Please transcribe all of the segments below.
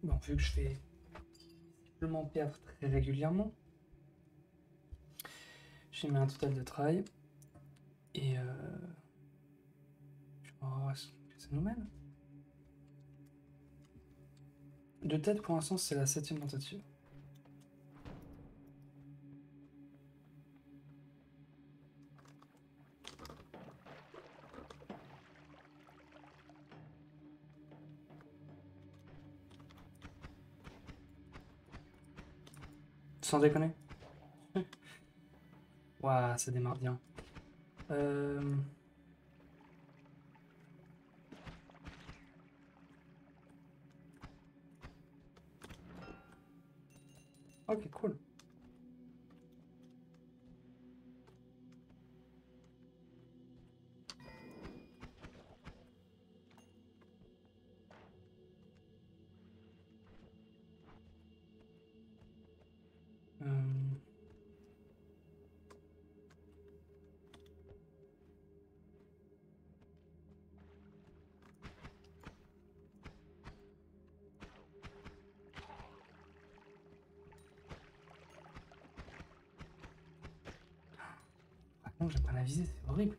Bon, vu que je fais simplement perdre très régulièrement, j'ai mis un total de travail. Et je vais voir ce que ça nous mène. De tête, pour l'instant, c'est la 7e tentative. Sans déconner. Waouh, ça démarre bien. Ok, cool. Non, j'ai pas la visée, c'est horrible.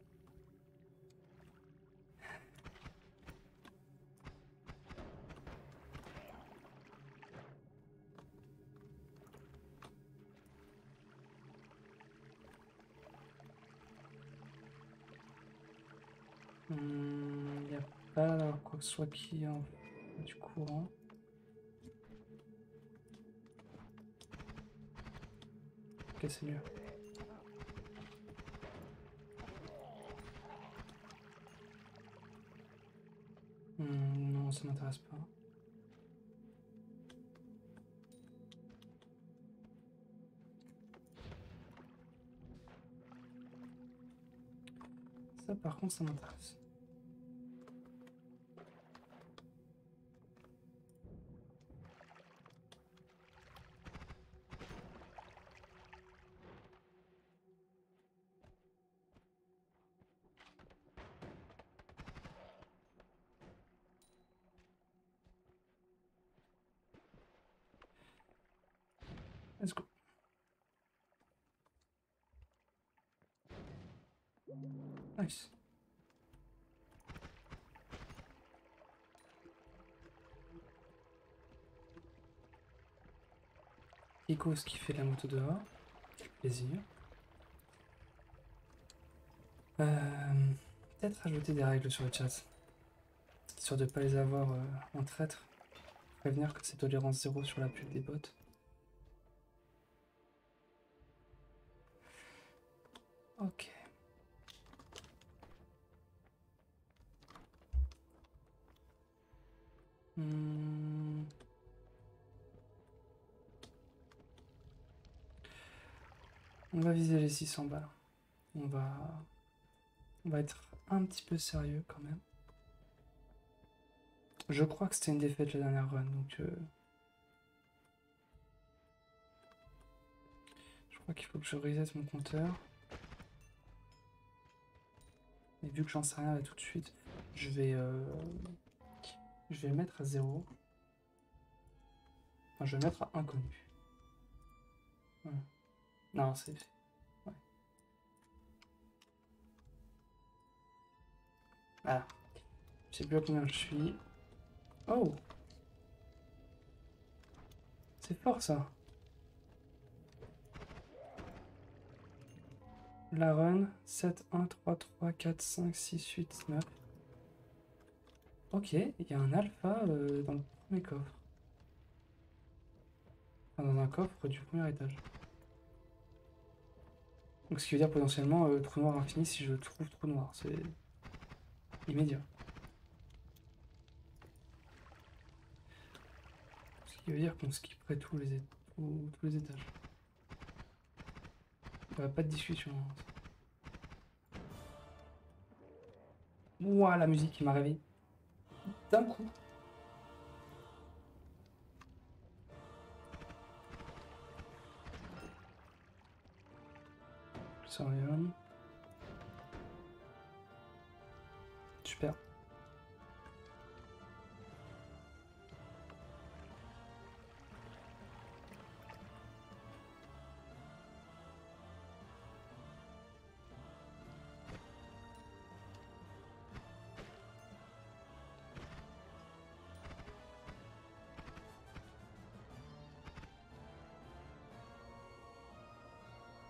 Il n'y a pas quoi que ce soit qui est en du courant. Ok, c'est mieux. Non, ça m'intéresse pas. Ça, par contre, ça m'intéresse. Let's go. Nice. Icos qui fait la moto dehors. Plaisir. Peut-être ajouter des règles sur le chat. Histoire de pas les avoir en traître. Prévenir que c'est tolérance 0 sur la pub des bots. Ok. On va viser les 600 balles. On va être un petit peu sérieux quand même. Je crois que c'était une défaite la dernière run, donc je crois qu'il faut que je reset mon compteur. Et vu que j'en sais rien là tout de suite, je vais le mettre à 0. Enfin, je vais le mettre à inconnu. Ouais. Non, c'est... Ouais. Voilà. Je sais plus à combien je suis. Oh! C'est fort ça. La run, 7, 1, 3, 3, 4, 5, 6, 8, 9. Ok, il y a un alpha dans le premier coffre. Enfin, dans un coffre du premier étage. Donc ce qui veut dire potentiellement trou noir infini si je trouve trou noir. C'est immédiat. Ce qui veut dire qu'on skipperait tous les étages. Pas de discussion. Ouah, la musique qui m'a réveillé. D'un coup. Sorium. Super.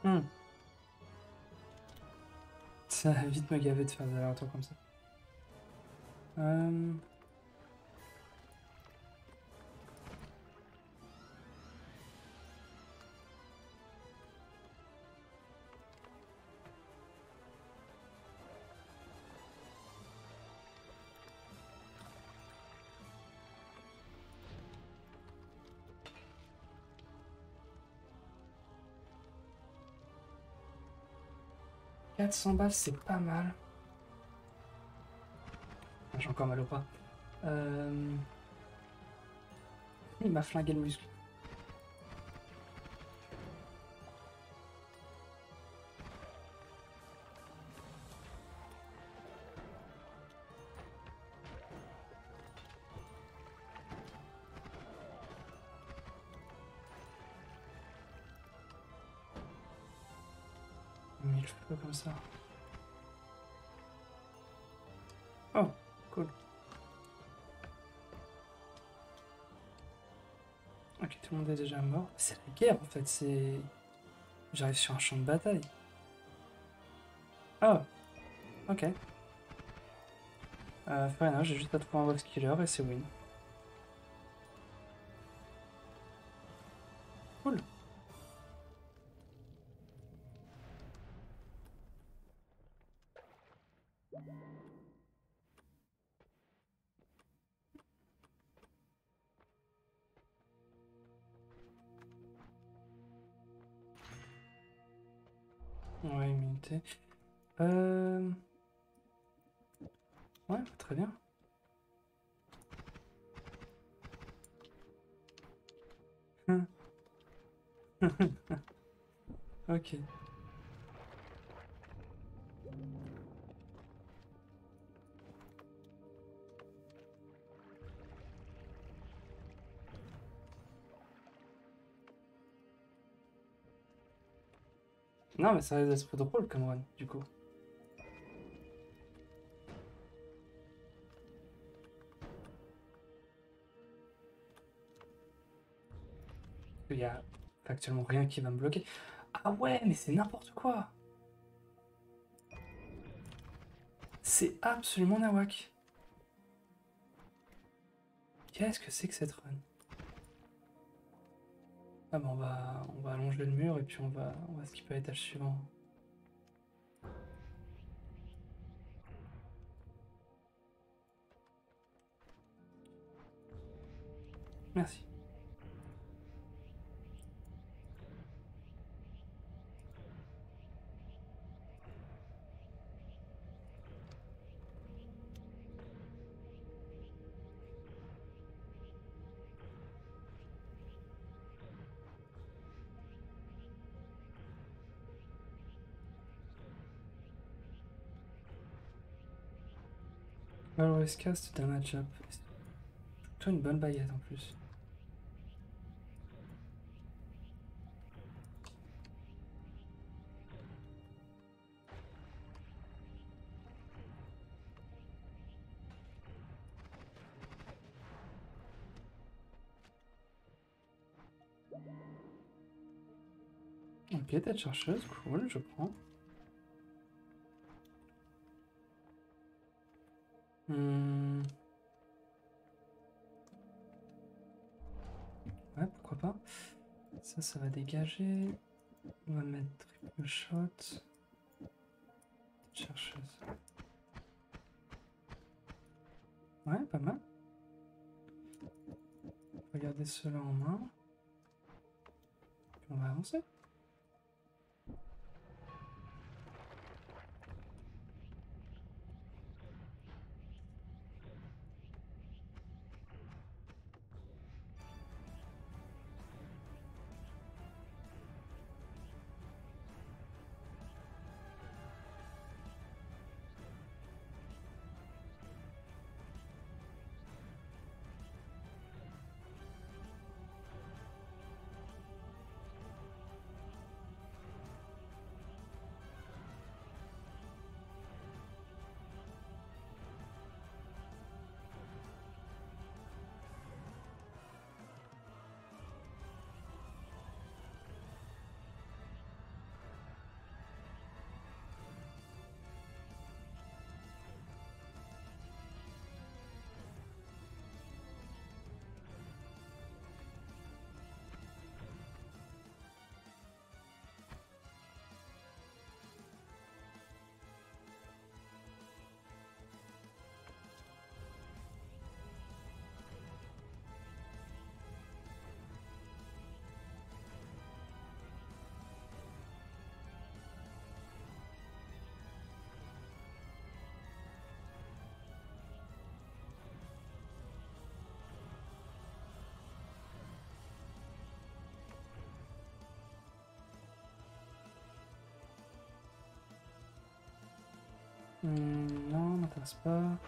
Hmm. Ça va vite me gaver de faire des allers-retours comme ça. 400 balles, c'est pas mal. J'ai encore mal au bras. Il m'a flingué le muscle. Mille feux comme ça. Oh, cool. Ok, tout le monde est déjà mort. C'est la guerre en fait, c'est... J'arrive sur un champ de bataille. Oh, ok. Fair enough, j'ai juste à trouver un boss killer et c'est win. Cool. Ouais, immunité. Euh... Ouais, très bien. Ok. Non, mais ça risque d'être drôle comme one, du coup. Il y a factuellement rien qui va me bloquer. Ah ouais, mais c'est n'importe quoi. C'est absolument nawak. Qu'est-ce que c'est que cette run? Ah bah on va allonger le mur et puis on va skipper à l'étage suivant. Merci. Always cast damage up. C'est plutôt une bonne baguette en plus. Ok, tête chercheuse, cool, je prends. Hmm. Ouais, pourquoi pas. Ça va dégager. On va mettre triple shot. Chercheuse. Ouais, pas mal. Regardez cela en main. Puis on va avancer. Non, m'intéresse pas.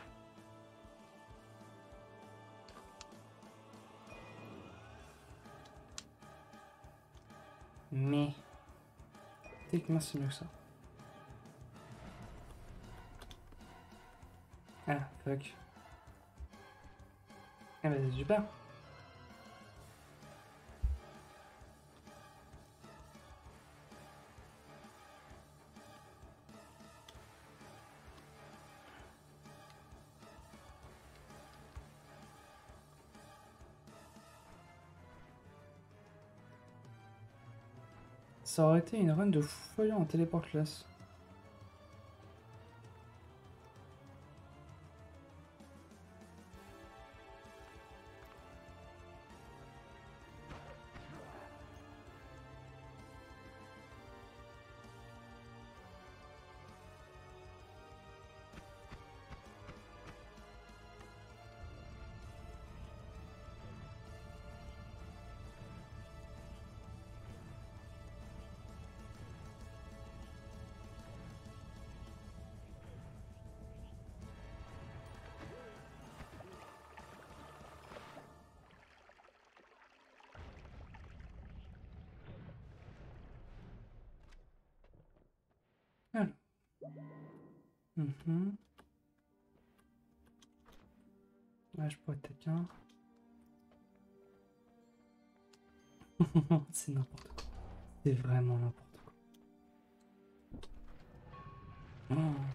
Mais techniquement c'est mieux que ça. Ah, fuck. Ah bah c'est super. Ça aurait été une run de folie en téléport classe. Ah. Ouais, je pourrais être quelqu'un. C'est n'importe quoi. C'est vraiment n'importe quoi. Oh.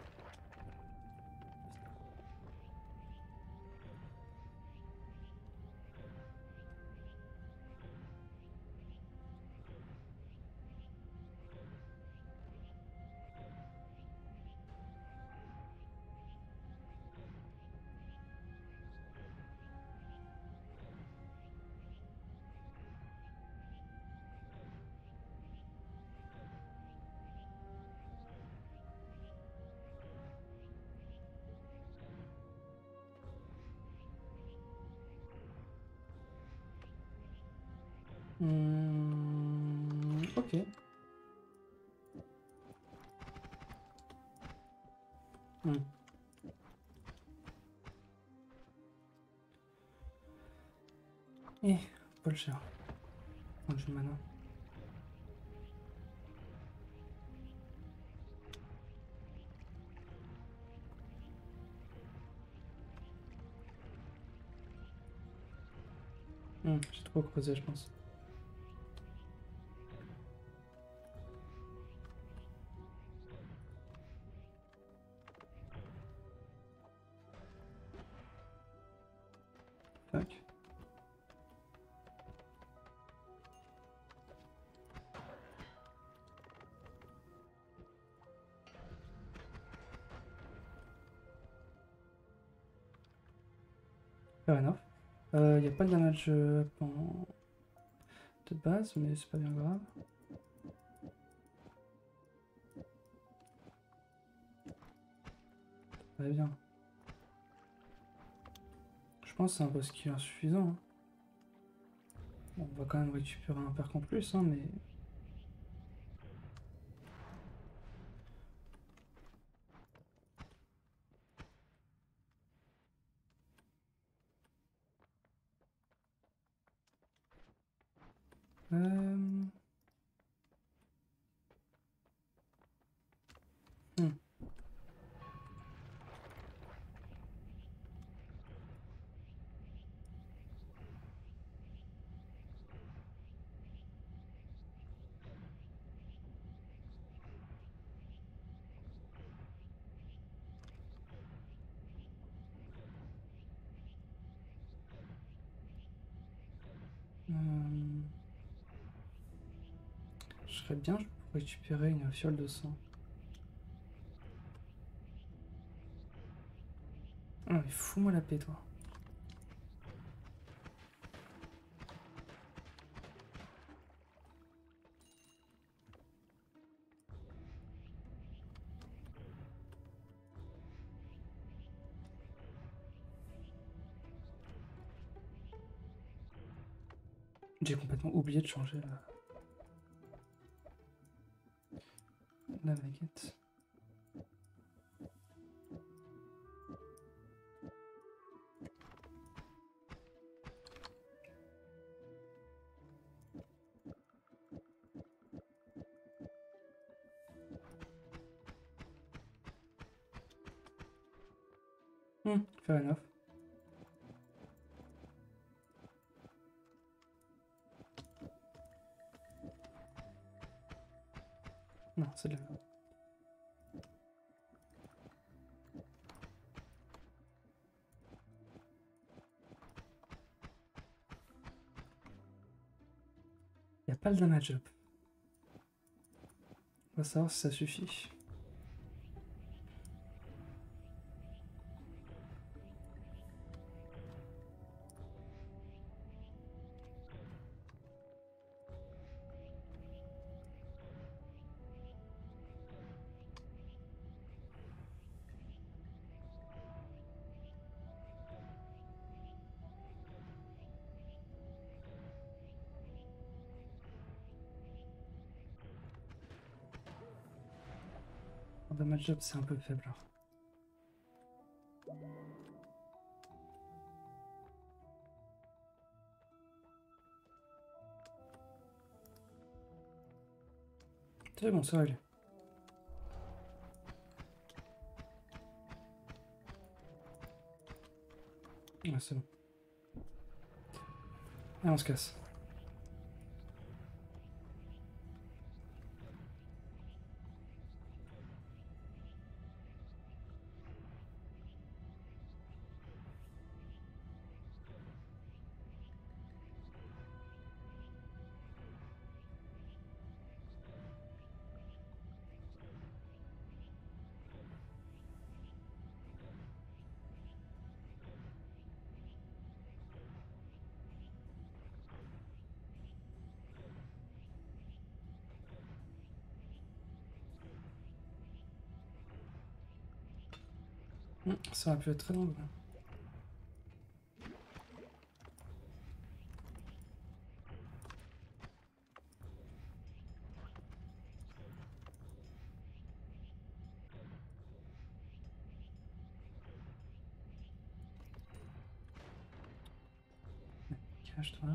Ok. Eh, pas le cher. Un jeu mana. J'ai trop creusé, je pense. Fuck. Fair enough. Y a pas de damage de base, mais c'est pas bien grave. Très bien. Je pense que c'est un boss qui est insuffisant. Hein. Bon, on va quand même récupérer un perk en plus, hein, mais... Hmm. Je serais bien pour récupérer une fiole de sang. Ah, mais fous-moi la paix, toi. J'ai complètement oublié de changer la baguette. Fair enough. Non, c'est de la... Il n'y a pas le damage up. On va savoir si ça suffit. Le damage up, c'est un peu faible. C'est bon, ça va aller. Ouais, c'est bon. Allez, on se casse. Ça aurait pu être très long. Cache-toi.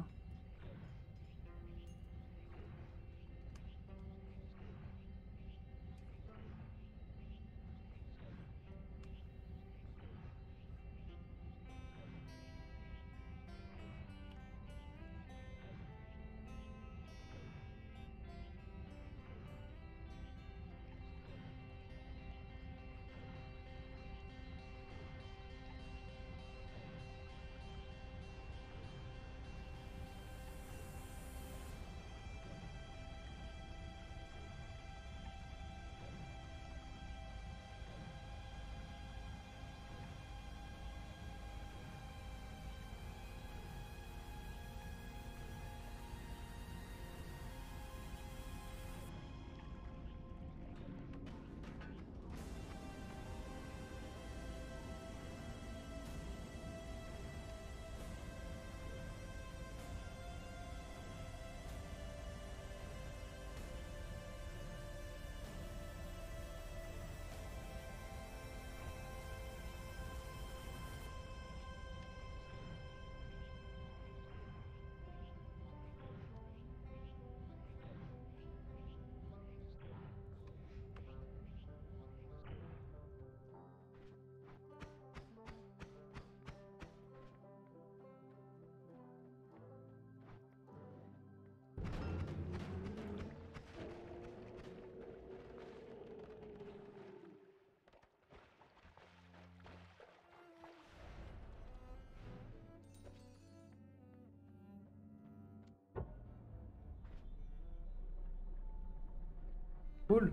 Cool.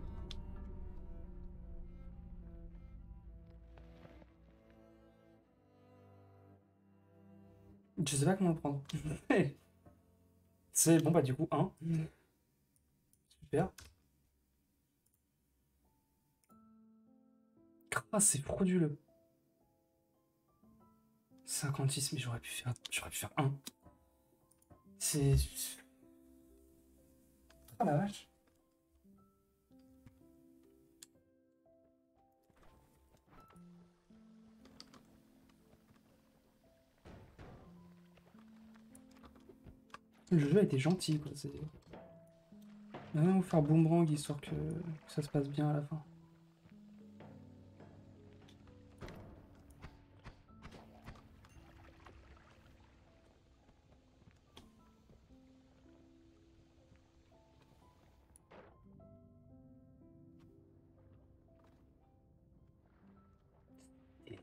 Je sais pas comment le prendre. C'est bon, bah du coup, 1. Super. Ah, c'est frauduleux. 56, mais j'aurais pu faire 1. C'est... Ah la vache. Le jeu a été gentil, quoi. C'est... On va même vous faire boomerang histoire que ça se passe bien à la fin.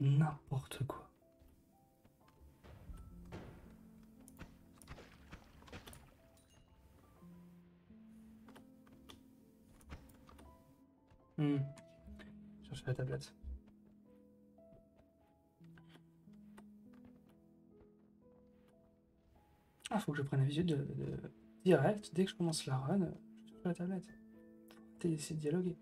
n'importe quoi. Chercher la tablette. Ah, faut que je prenne la visite de direct dès que je commence la run. Je cherche la tablette. Faut essayer de dialoguer.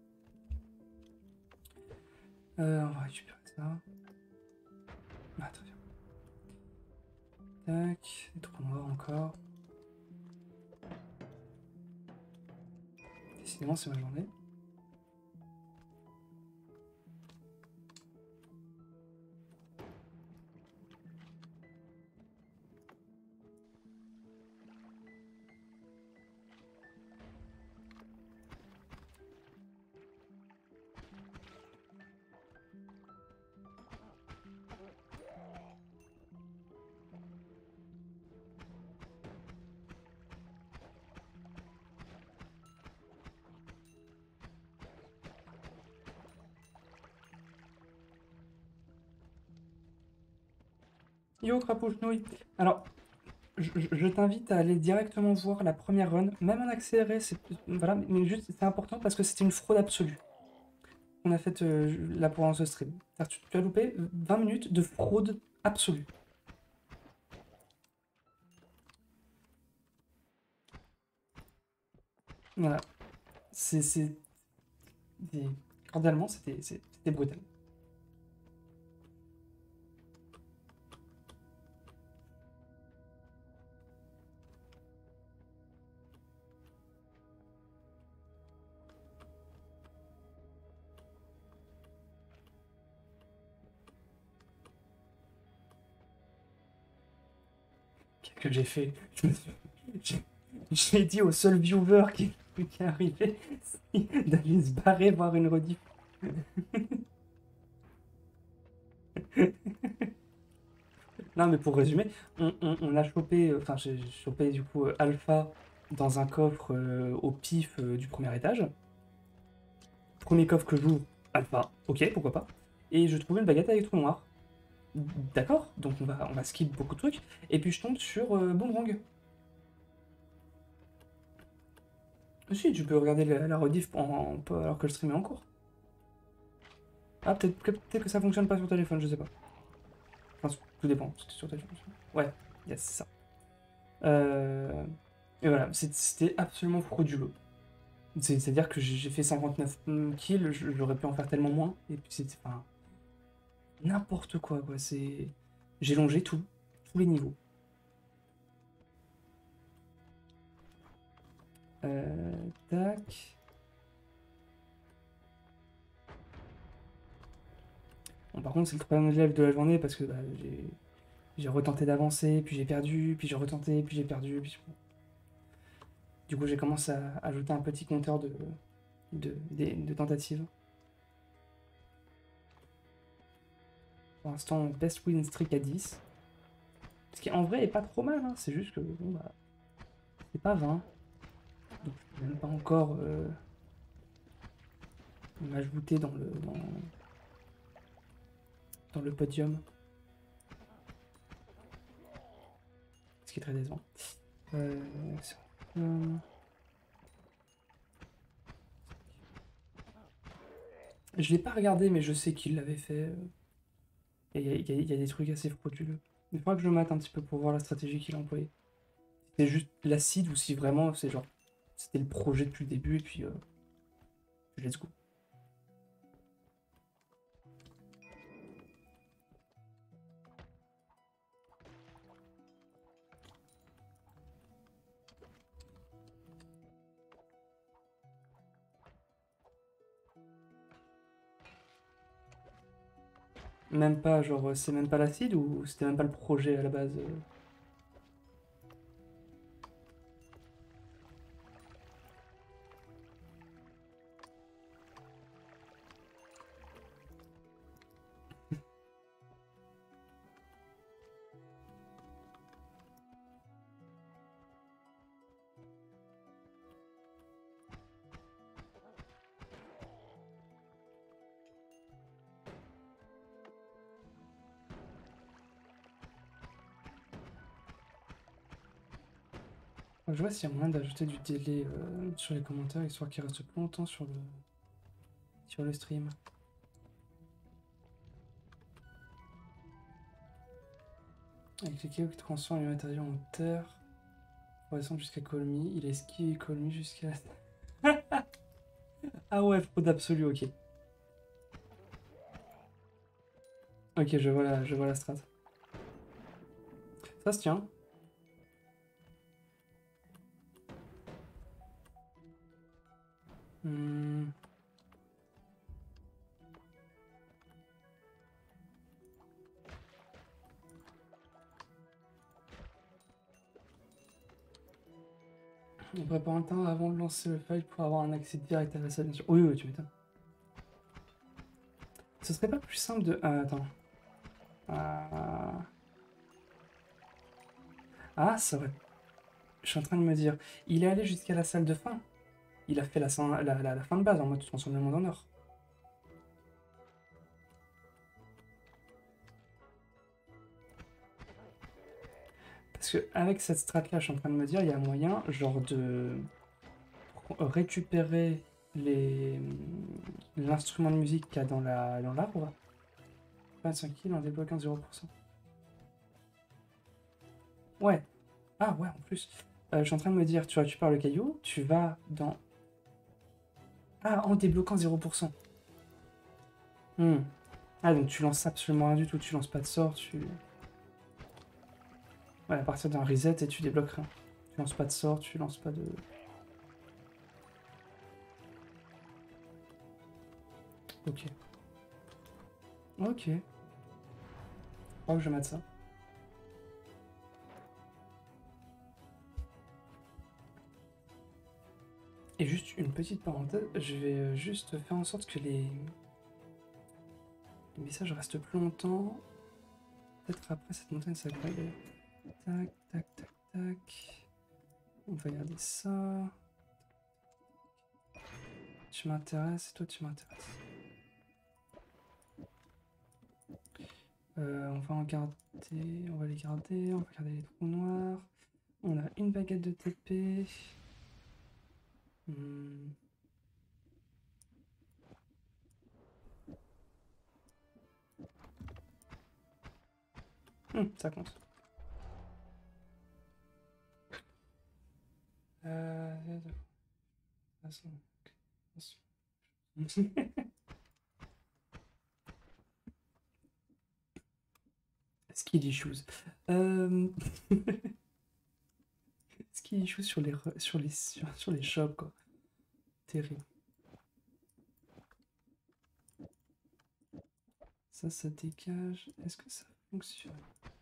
On va récupérer ça. Ah, très bien. Tac, des trous noirs encore. Décidément, c'est ma journée. Yo, Crapouche-nouille. Alors, je t'invite à aller directement voir la première run, même en accéléré, voilà, mais juste c'est important parce que c'était une fraude absolue qu'on a faite là pour ce stream. Tu as loupé 20 minutes de fraude absolue. Voilà. Cordialement, c'était brutal. Qu'est-ce que j'ai fait? J'ai dit au seul viewer qui est arrivé d'aller se barrer voir une rediff. Non, mais pour résumer, on a chopé, enfin j'ai chopé du coup Alpha dans un coffre au pif du premier étage. Premier coffre que j'ouvre, Alpha, ok, pourquoi pas. Et je trouve une baguette avec trou noir. D'accord, donc on va skip beaucoup de trucs. Et puis je tombe sur Boomerang. Si, tu peux regarder la rediff alors que le stream est en cours. Ah, peut-être que ça fonctionne pas sur téléphone, je sais pas. Enfin, tout dépend, c'était sur téléphone. Ouais, yes, c'est ça. Et voilà, c'était absolument frauduleux. C'est-à-dire que j'ai fait 59 kills, j'aurais pu en faire tellement moins. Et puis c'était enfin, n'importe quoi, quoi. J'ai longé tous les niveaux. Tac. Bon, par contre, c'est le troisième live de la journée parce que bah, j'ai retenté d'avancer, puis j'ai perdu, puis j'ai retenté, puis j'ai perdu. Du coup, j'ai commencé à ajouter un petit compteur de tentatives. Pour l'instant, best win streak à 10. Ce qui en vrai est pas trop mal, hein. C'est juste que bon, bah, c'est pas 20. Donc je peux même pas encore m'ajouter dans le podium. Ce qui est très décevant. Je l'ai pas regardé, mais je sais qu'il l'avait fait. Et il y a des trucs assez frauduleux. Il faudra que je mate un petit peu pour voir la stratégie qu'il a employée. C'est juste l'acide ou si vraiment c'est genre c'était le projet depuis le début et puis let's go. Même pas, genre, c'est même pas l'acide ou c'était même pas le projet à la base Je vois s'il y a moyen d'ajouter du délai sur les commentaires, histoire qu'il reste plus longtemps sur le stream. Avec les cailloux qui transforment les matériaux en terre, pour descendre jusqu'à Colmy, il a esquivé Colmy jusqu'à... Ah ouais, fraude absolue, ok. Ok, je vois la strat. Ça se tient. Hmm. On prépare un temps avant de lancer le file pour avoir un accès direct à la salle, bien sûr. Oui, oui, tu m'étonnes. Ce serait pas plus simple de... attends. Ça aurait... Je suis en train de me dire... Il est allé jusqu'à la salle de fin. Il a fait la fin de base en mode transforme le monde en or. Parce que avec cette strat là, je suis en train de me dire, il y a moyen, genre de récupérer l'instrument de musique qu'il y a dans l'arbre. 25 kills en débloquant 0%. Ouais. Ah ouais, en plus. Je suis en train de me dire, tu récupères le caillou, tu vas dans... Ah, en débloquant 0%. Ah, donc tu lances absolument rien du tout, tu lances pas de sort, tu... Ouais, à partir d'un reset et tu débloques rien. Tu lances pas de sort, tu lances pas de... Ok. Ok. Je crois que je vais mettre ça. Et juste une petite parenthèse, je vais juste faire en sorte que les messages restent plus longtemps. Peut-être après cette montagne sacrée. Tac, tac, tac, tac. On va regarder ça. Tu m'intéresses et toi tu m'intéresses. On va en garder, on va les garder, on va garder les trous noirs. On a une baguette de TP. Ça compte. Skilly shoes. Skilly shoes sur les shops, quoi. Terrible. Ça dégage. Est-ce que ça fonctionne?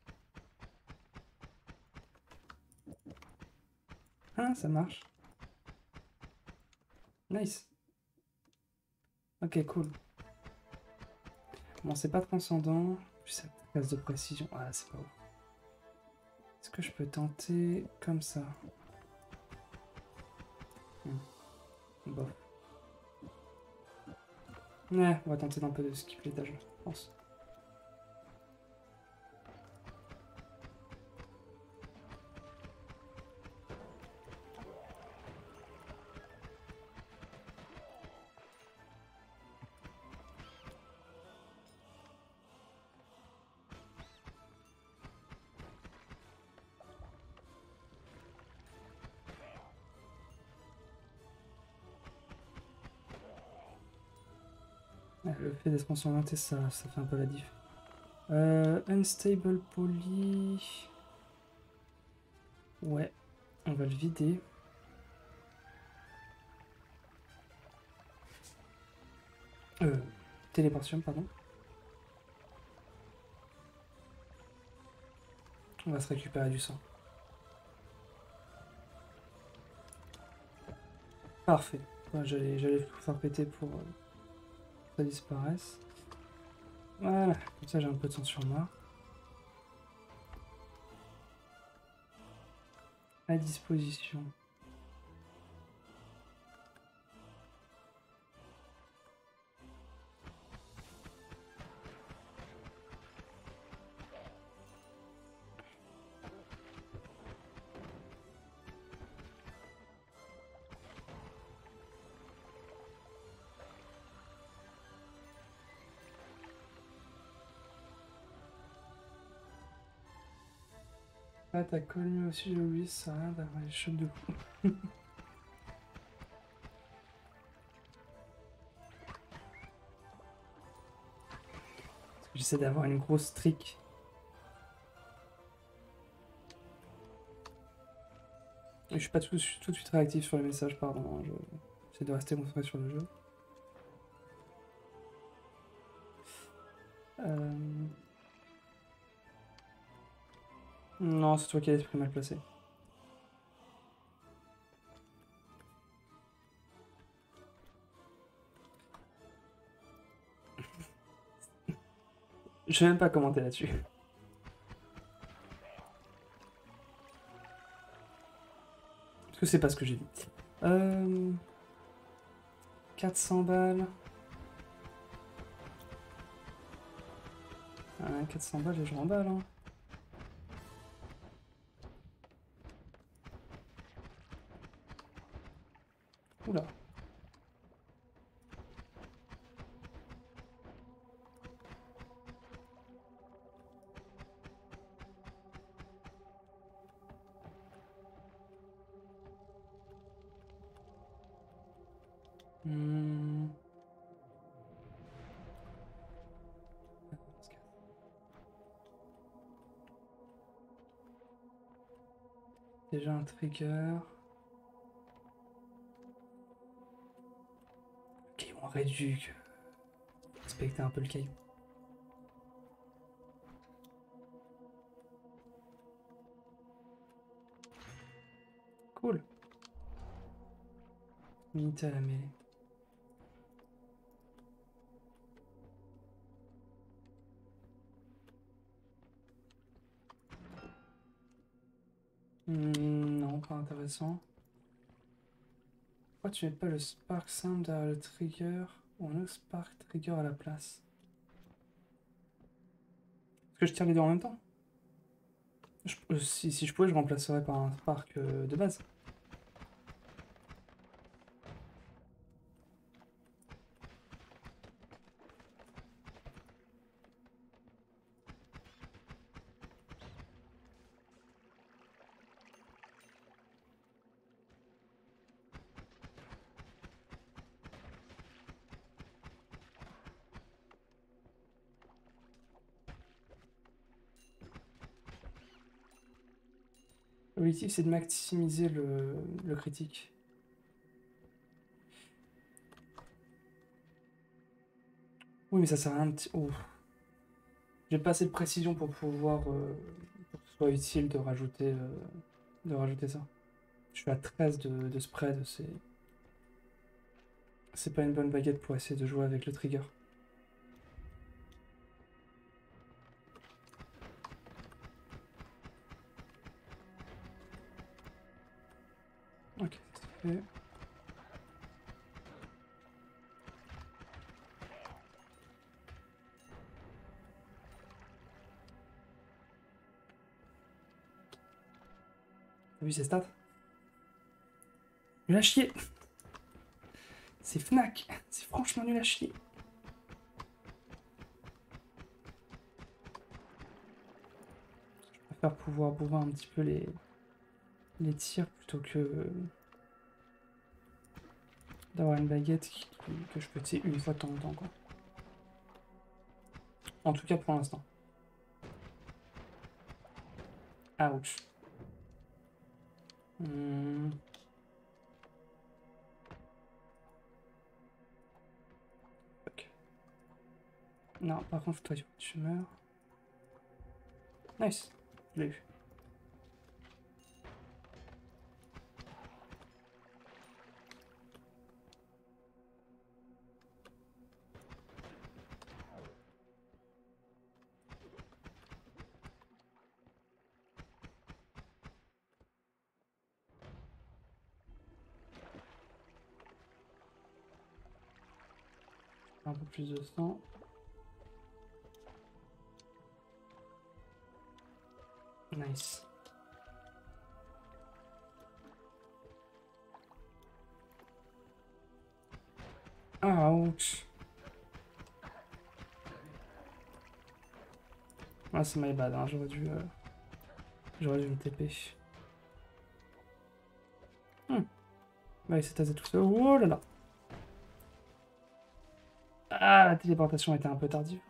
Ah, ça marche. Nice. Ok, cool. Bon, c'est pas transcendant. Puis ça casse de précision. Ah, c'est pas ouf. Est-ce que je peux tenter comme ça? Bon. Ouais, on va tenter d'un peu de skip l'étage, je pense. Le fait d'être transcendanté, ça fait un peu la diff. Unstable poly. Ouais, on va le vider. Téléportation, pardon. On va se récupérer du sang. Parfait. Ouais, j'allais tout faire péter pour que ça disparaisse. Voilà, comme ça j'ai un peu de sang sur moi. À disposition. Ah, t'as connu aussi, j'ai oublié, ça sert à rien d'avoir les chocs de coups. J'essaie d'avoir une grosse trick. Je suis pas tout de suite réactif sur les messages, pardon. Hein, j'essaie de rester concentré sur le jeu. Non, c'est toi qui as l'esprit mal placé. Je vais même pas commenter là-dessus. Parce que c'est pas ce que j'ai dit. 400 balles. 400 balles et je remballe. Hein. Oula. Déjà un trigger. Ok, on réduit. Respecter un peu le caillou. Cool. Unité à la mêlée. Non, pas intéressant. Pourquoi tu mets pas le Spark Sound derrière le trigger ou un autre Spark Trigger à la place? Est-ce que je tire les deux en même temps? Si je pouvais, je remplacerais par un Spark de base. L'objectif, c'est de maximiser le critique. Oui, mais ça sert à rien de... Ouf. J'ai pas assez de précision pour pouvoir... pour que ce soit utile de rajouter ça. Je suis à 13 de spread, c'est pas une bonne baguette pour essayer de jouer avec le trigger. Ok, c'est fait. T'as vu ses stats? Nul à chier! C'est Fnac! C'est franchement nul à chier! Je préfère pouvoir bourrer un petit peu les tirs plutôt que d'avoir une baguette que je peux tirer une fois de temps en temps, quoi. En tout cas pour l'instant. Ouch. Fuck. Non, par contre, toi, tu meurs. Nice. Je l'ai eu. Un peu plus de sang. Nice. Ouch. Ah, c'est my bad, hein, j'aurais dû... J'aurais dû me TP. Ouais, il s'est tasé tout seul. Oh là là. Ah, la téléportation était un peu tardive.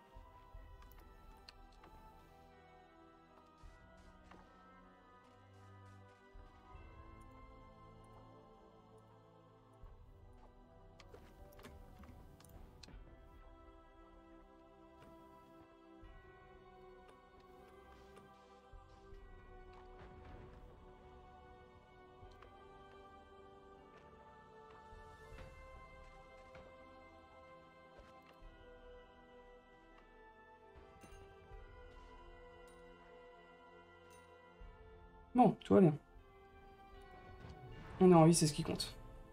Bon, tout va bien. On est en vie, c'est ce qui compte.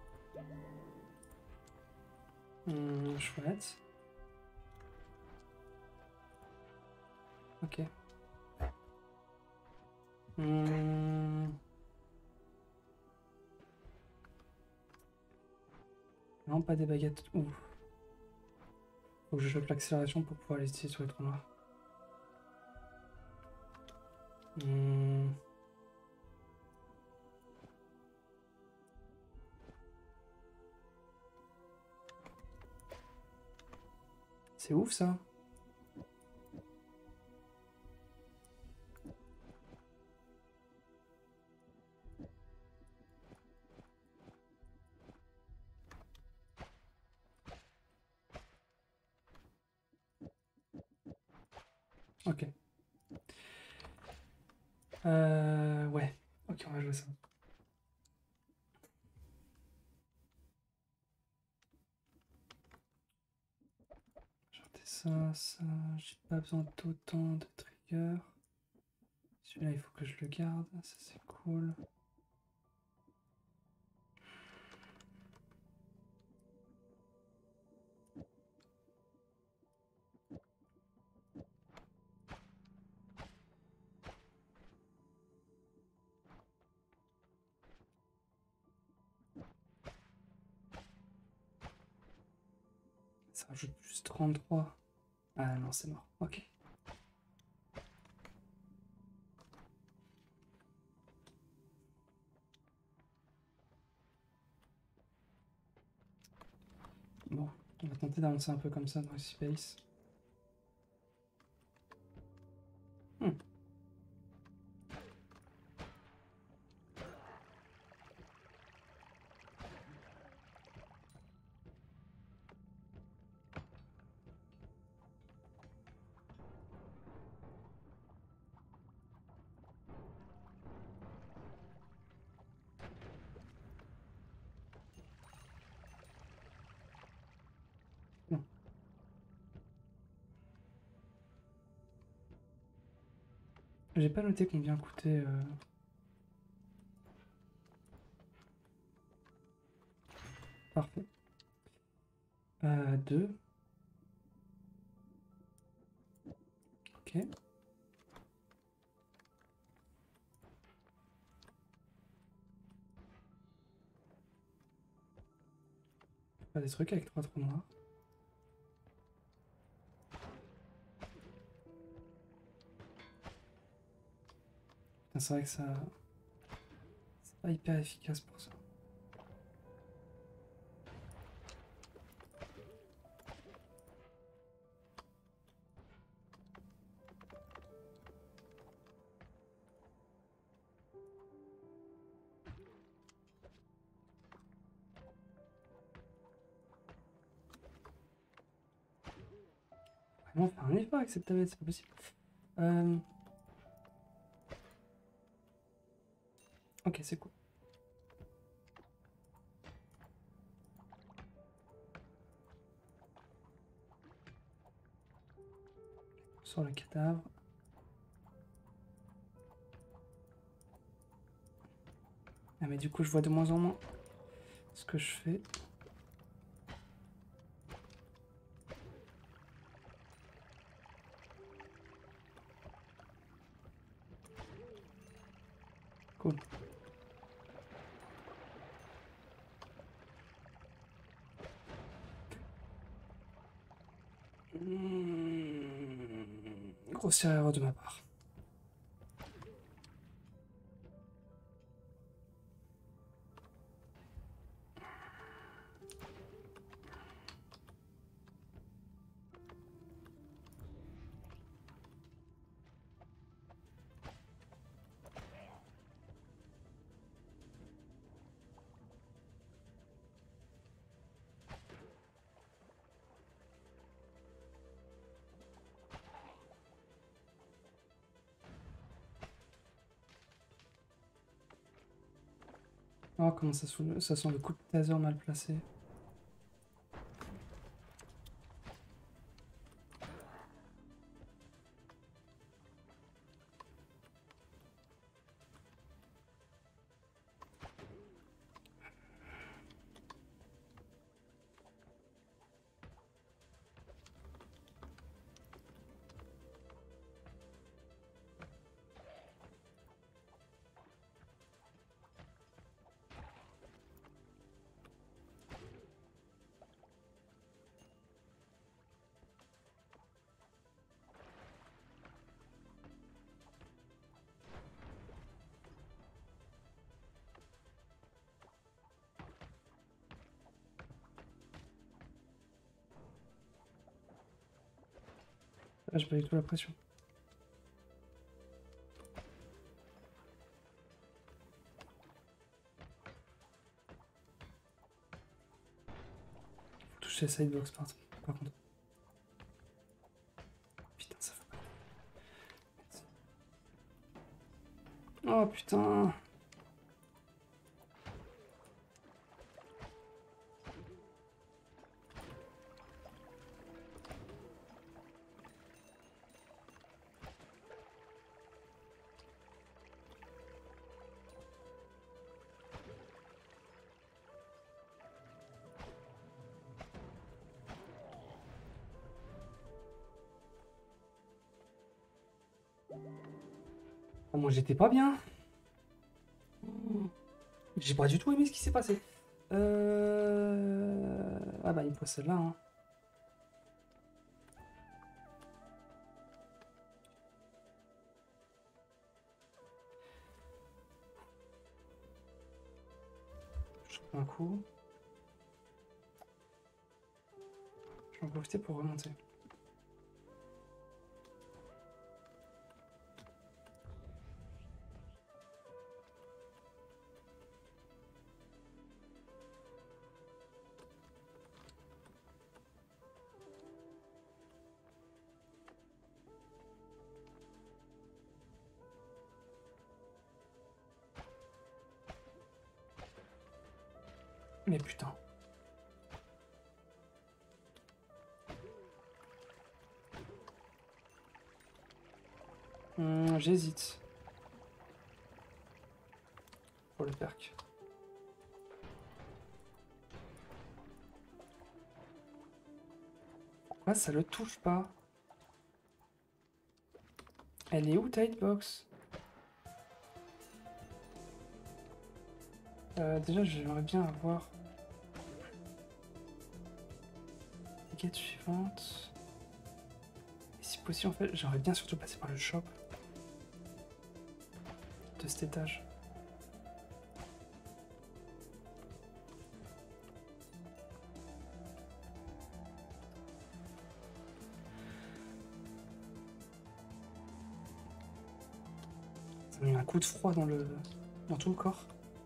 Chouette. Ok. Non, pas des baguettes. Ouh. Faut que je chope l'accélération pour pouvoir les utiliser sur les trous noirs. C'est ouf ça. Ok. Ouais. Ok, on va jouer ça. Ça. J'ai pas besoin d'autant de triggers. Celui-là, il faut que je le garde. Ça, c'est cool. Ça rajoute plus 33. Ah non, c'est mort. Ok. Bon, on va tenter d'avancer un peu comme ça dans le space. Non. J'ai pas noté combien coûtait. Parfait. 2. Ok. Pas des trucs avec 3 trous noirs. Putain, c'est vrai que ça. C'est pas hyper efficace pour ça. Vraiment faire un effort avec cette tablette, c'est pas possible. Ok, c'est cool. Sur le cadavre. Ah mais du coup je vois de moins en moins ce que je fais. Cool. Grosse erreur de ma part. Oh, comment ça sent le coup de taser mal placé. Là, j'ai pas du tout la pression. Faut toucher la sidebox par contre. Putain, ça fait pas. Oh putain. Oh, moi j'étais pas bien. J'ai pas du tout aimé ce qui s'est passé. Ah bah il me faut celle-là. Hein. Je prends un coup. Je vais en profiter pour remonter. Mais putain. J'hésite. Pour le perk. Pourquoi ça le touche pas? Elle est où ta hitbox? Déjà j'aimerais bien avoir la quête suivante. Et si possible en fait j'aimerais bien surtout passer par le shop de cet étage. Ça m'a mis un coup de froid dans tout le corps.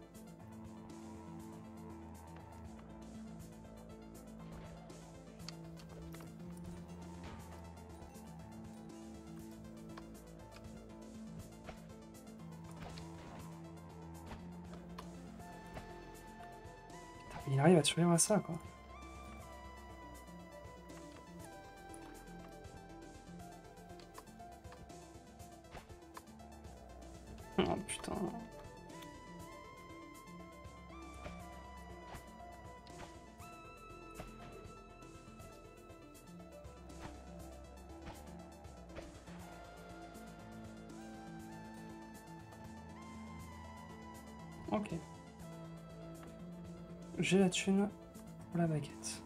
Il arrive à survivre à ça, quoi. Oh putain. Ok. J'ai la thune pour la baguette.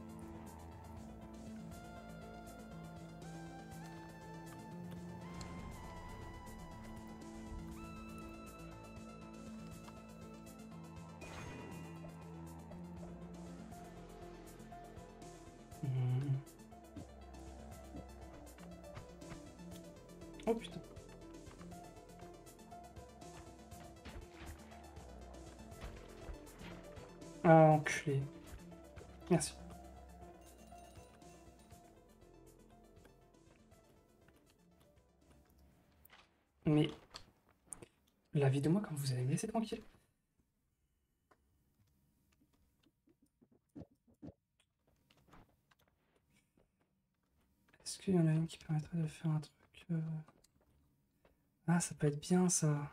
Oh putain. Ah, enculé. Merci. Mais la vie de moi quand vous allez me laisser tranquille. Est-ce qu'il y en a une qui permettrait de faire un truc Ah, ça peut être bien ça.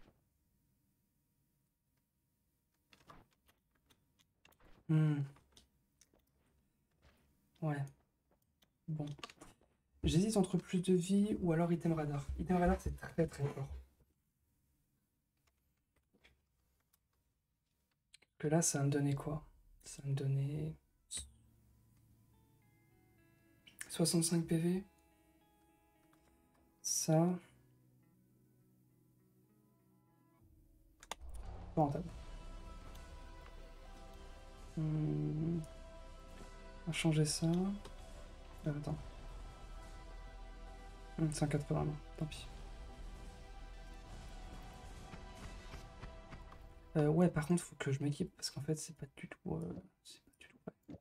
Hmm. Ouais, bon. J'hésite entre plus de vie ou alors item radar. Item radar, c'est très très fort. Que là, ça va me donnait quoi? Ça va me donnait 65 PV. Ça, pas rentable. On va changer ça. Attends. 180, non, tant pis. Ouais, par contre, faut que je m'équipe parce qu'en fait, c'est pas du tout. C'est pas du tout. Ouais.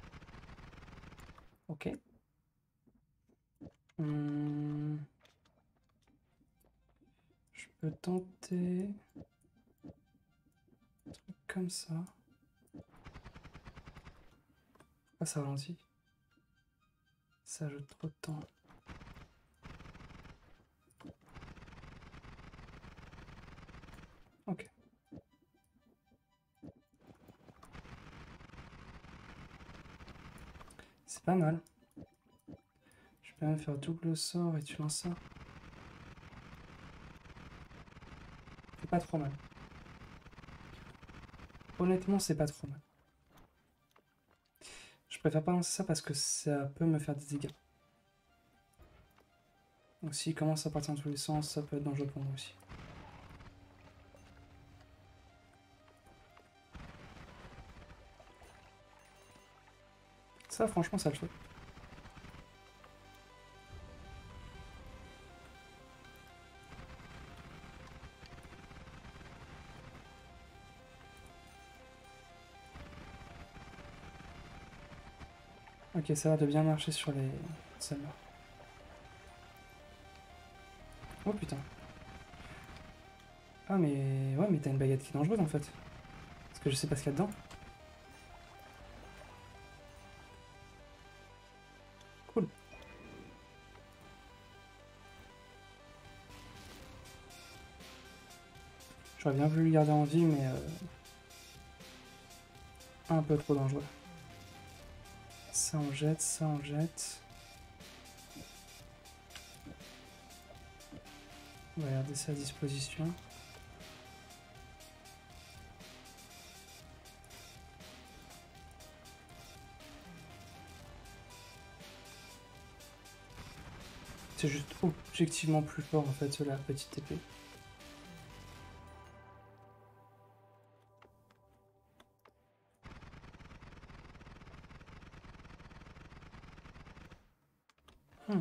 Ok. Je peux tenter un truc comme ça. Ah, ça ralentit. Ça ajoute trop de temps. Ok. C'est pas mal. Je peux même faire double sort et tu lances ça. C'est pas trop mal. Honnêtement, c'est pas trop mal. Je préfère pas lancer ça parce que ça peut me faire des dégâts. Donc s'il commence à partir dans tous les sens, ça peut être dangereux pour moi aussi. Ça, franchement, ça le fait. Ok, ça a l'air de bien marcher sur les celles-là. Oh putain. Ah mais... Ouais, mais t'as une baguette qui est dangereuse en fait. Parce que je sais pas ce qu'il y a dedans. Cool. J'aurais bien voulu le garder en vie, mais... un peu trop dangereux. Ça on jette, ça on jette. On va garder ça à disposition. C'est juste objectivement plus fort en fait, la petite épée. Hmm.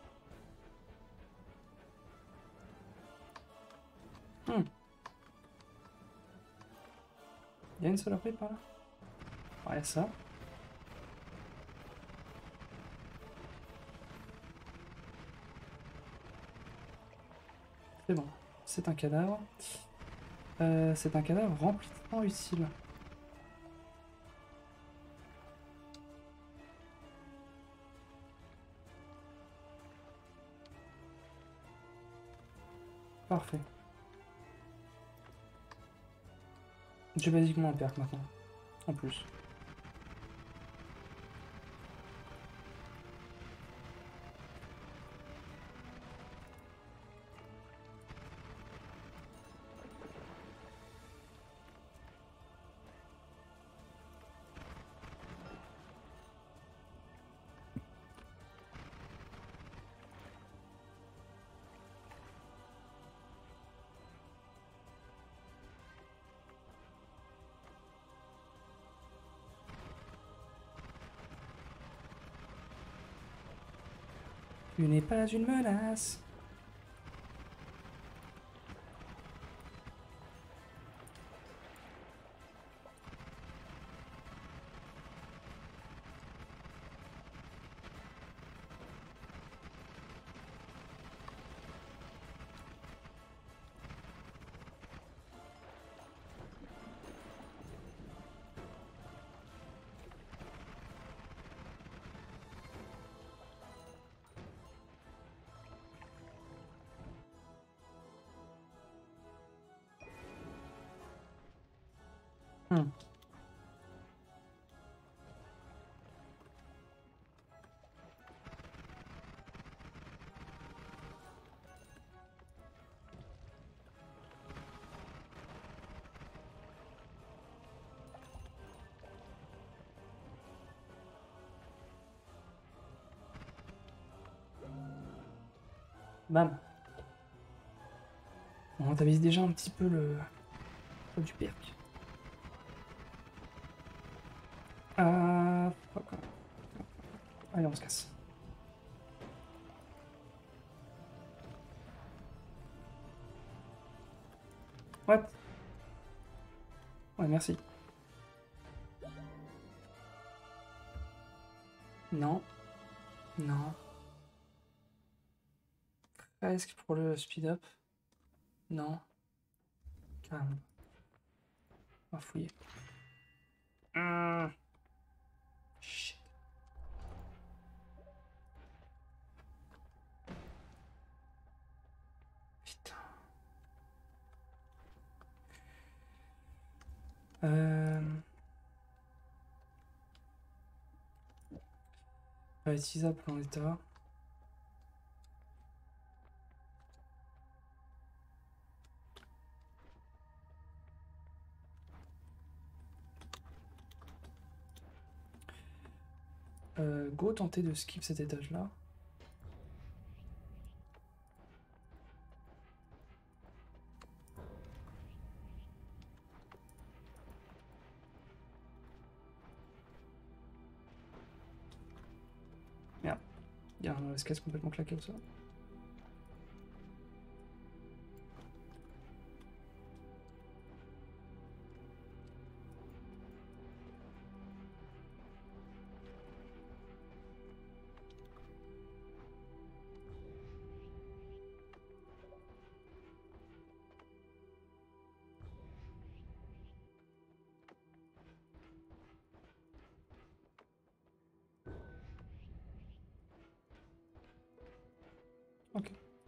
Hmm. Il y a une saloperie par là? Ouais, ça. C'est bon. C'est un cadavre. C'est un cadavre rempli de points utiles. Parfait. J'ai basiquement un perk maintenant. En plus. Tu n'es pas une menace. Hmm. Bam. On rentabilise déjà un petit peu le du perk. Fuck. Allez, on se casse. What? Ouais, merci. Non. Non. Presque pour le speed up. Non. Carrément. On va fouiller. Shit. Putain. Pas utilisable en l'état. Go tenter de skip cet étage-là. Merde. Il y a un escalier complètement claqué au sol. Ok.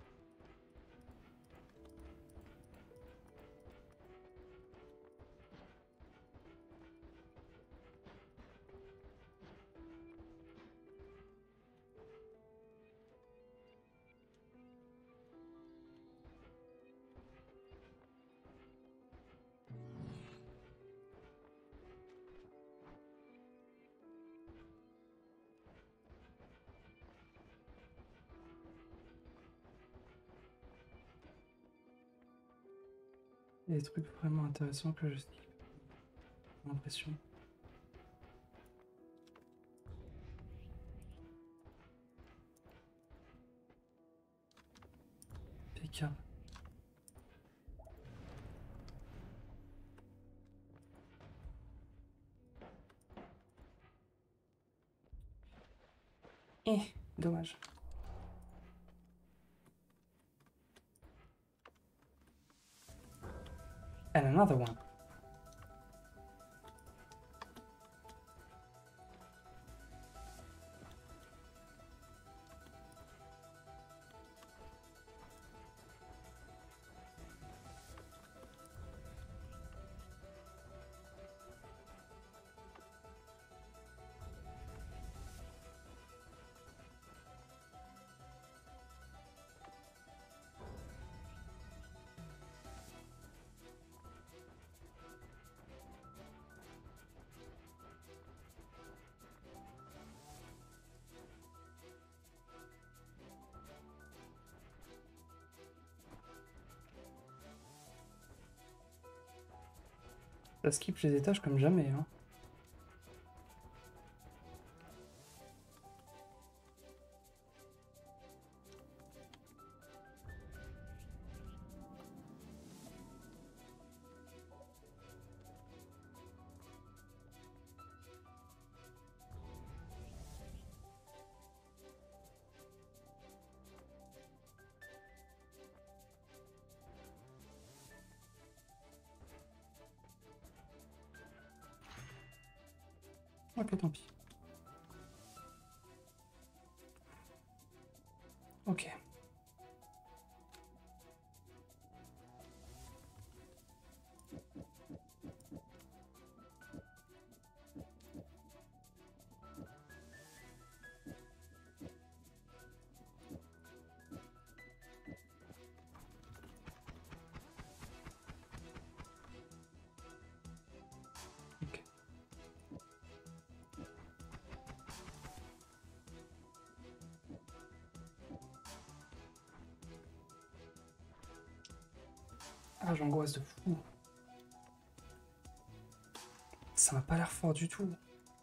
Il y a des trucs vraiment intéressants que je skip. J'ai l'impression. PK. Dommage. And another one. Ça skip les étages comme jamais, hein. Ok, tant pis. Ok. Ah, j'angoisse de fou. Ça m'a pas l'air fort du tout.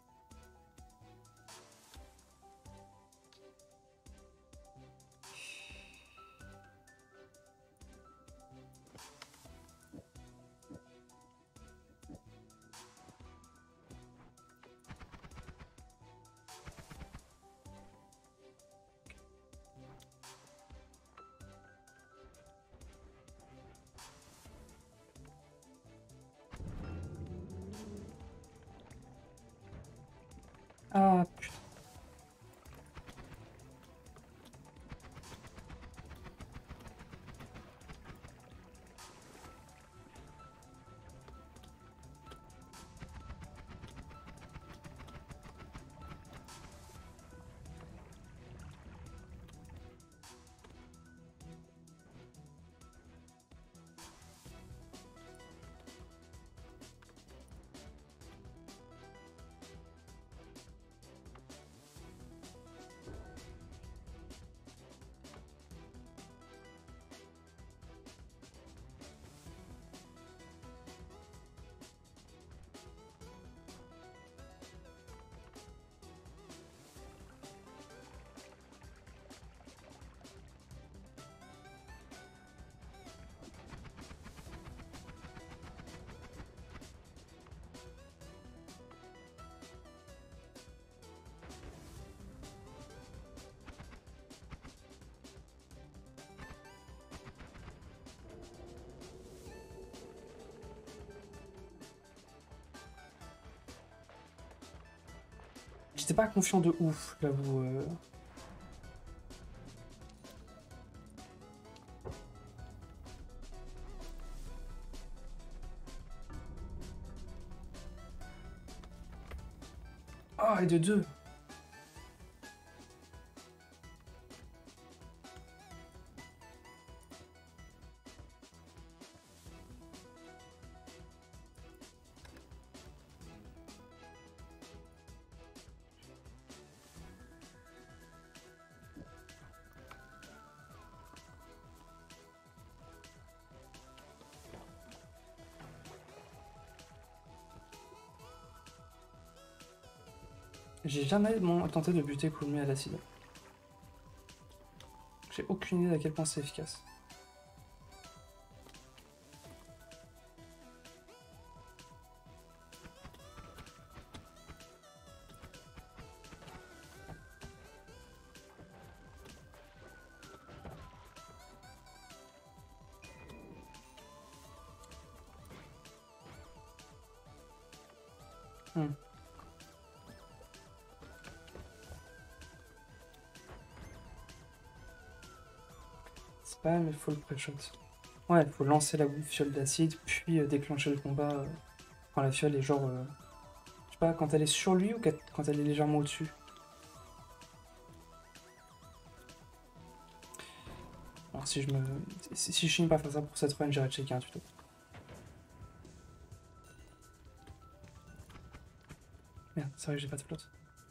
Ah, putain. J'étais pas confiant de ouf, j'avoue. Ah, et de deux. J'ai jamais tenté de buter Kulmi à l'acide. J'ai aucune idée à quel point c'est efficace. Hmm. C'est pas, mais faut le pré-shot. Ouais, faut lancer la fiole d'acide, puis déclencher le combat quand la fiole est genre. Je sais pas, quand elle est sur lui ou quand elle est légèrement au-dessus. Alors si je me. Si je finis pas faire ça pour cette run, j'irai checker un tuto. Merde, c'est vrai que j'ai pas de flotte.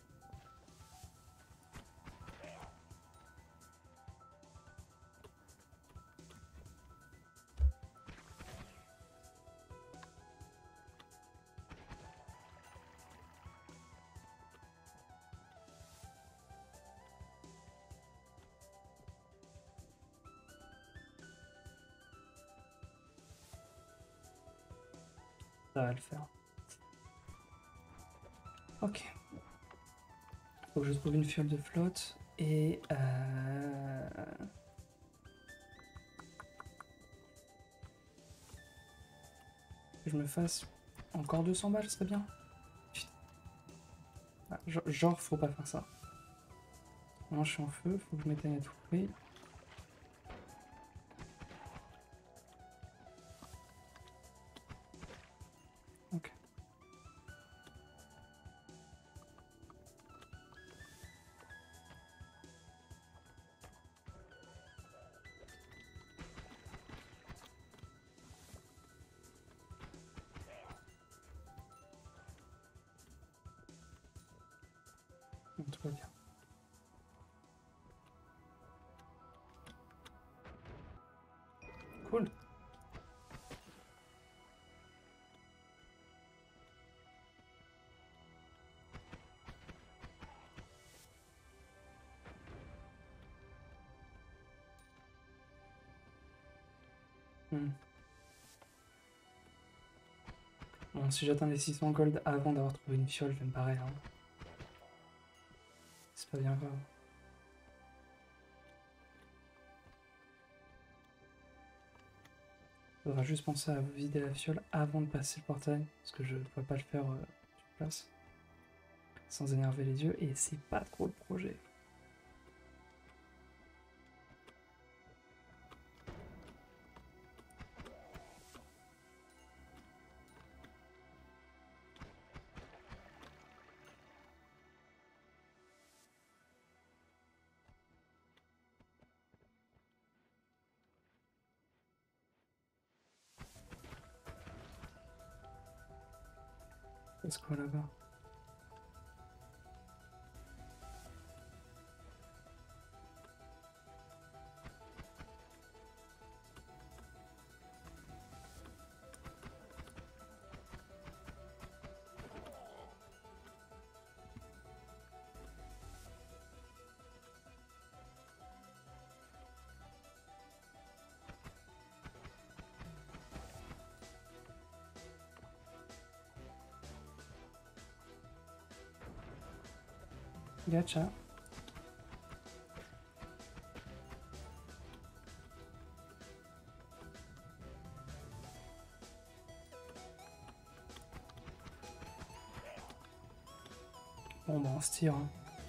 Ça va le faire. Ok. Faut que je trouve une fiole de flotte et. Que je me fasse encore 200 balles, ce serait bien. Putain. Ah, genre, faut pas faire ça. Maintenant, je suis en feu, faut que je m'éteigne à tout prix. Ok. Bon, tout va bien. Cool. Hmm. Bon, si j'atteins les 600 gold avant d'avoir trouvé une fiole, je vais me barrer, hein. C'est pas bien grave. Faudra juste penser à vider la fiole avant de passer le portail, parce que je ne pourrais pas le faire sur place, sans énerver les dieux, et c'est pas trop le projet. Est-ce quoi là-bas? Gacha. Bon bah on se tire, hein.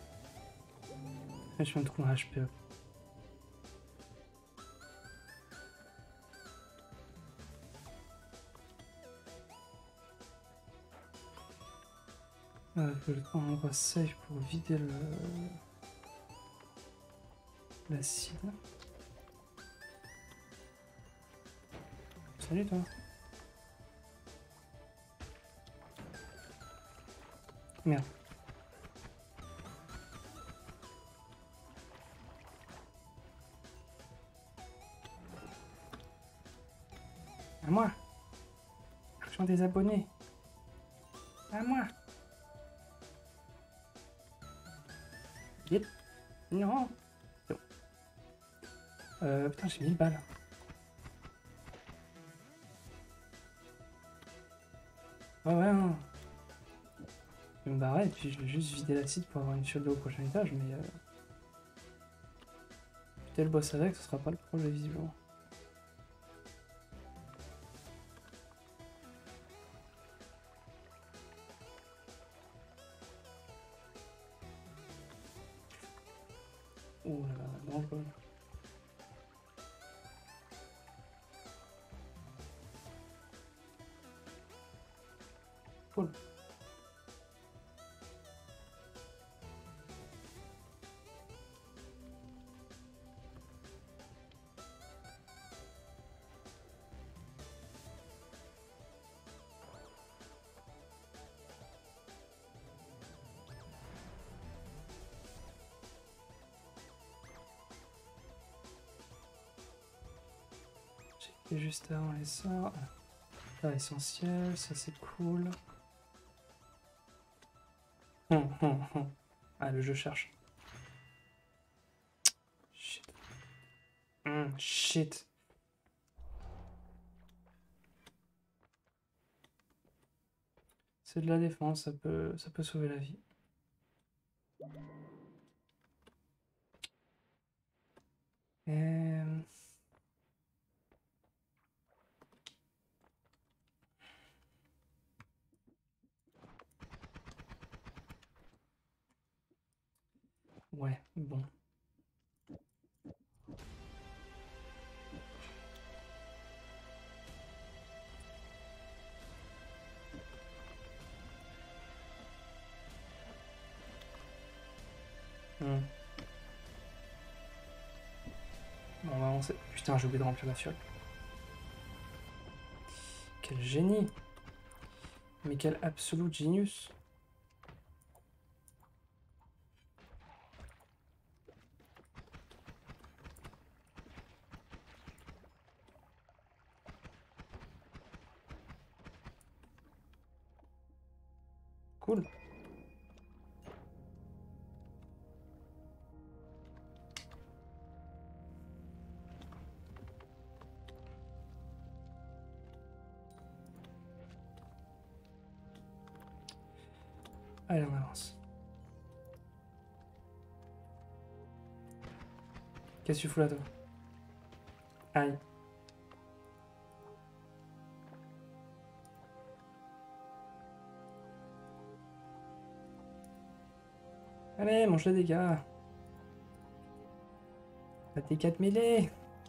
Je viens de trouver un HP. Je vais prendre un endroit safe pour vider l'acide. Salut toi. Merde. À moi. Argent des abonnés. À moi. Vite. Non. C'est bon. Putain, j'ai 1000 balles. Ouais, ouais, hein. Je vais me barrer et puis je vais juste vider l'acide pour avoir une fiole d'eau au prochain étage, mais putain, le boss avec, ce sera pas le projet visiblement. Oh là là, dangereux. Cool. J'ai fait juste avant les sorts. Pas essentiel, ça c'est cool. Ah, le jeu cherche. Shit. Shit. C'est de la défense, ça peut sauver la vie. Et... Ouais, bon. Hmm. Bon, on va avancer. Putain, j'ai oublié de remplir la fiole. Quel génie! Mais quel absolu genius! Cool. Allez, on avance. Qu'est-ce que tu fous là, toi? Aïe. Allez, mange les dégâts. T'as tes 4 mêlées.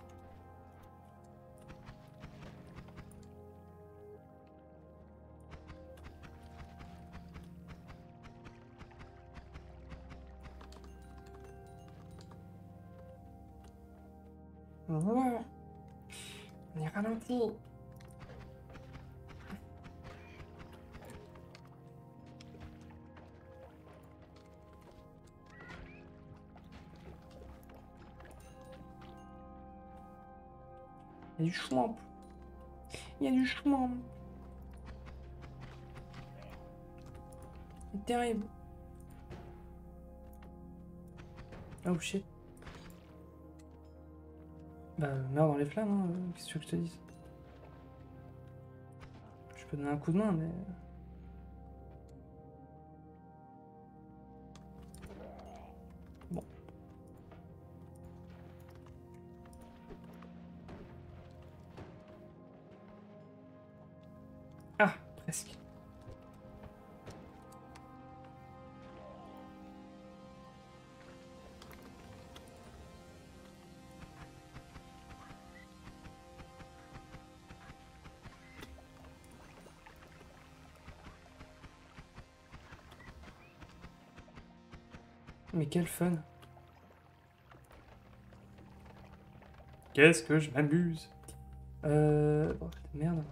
Ouais. On est ralenti. Il y a du schwamp. Il y a du schwamp. C'est terrible. Oh shit. Bah, meurs dans les flammes, hein. Qu'est-ce que tu veux que je te dise? Je peux donner un coup de main, mais. Bon. Ah, presque. Mais quel fun. Qu'est-ce que je m'amuse. Oh, merde.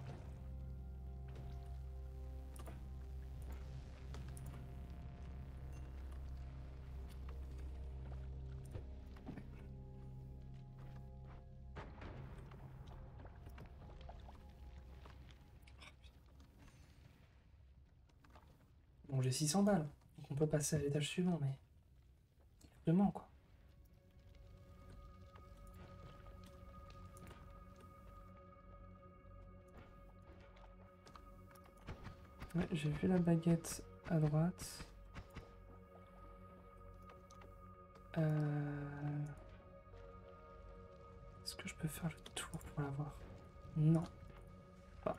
Bon, j'ai 600 balles. Donc on peut passer à l'étage suivant, mais. Vraiment, quoi. Ouais, j'ai vu la baguette à droite. Est-ce que je peux faire le tour pour l'avoir? Non. Pas.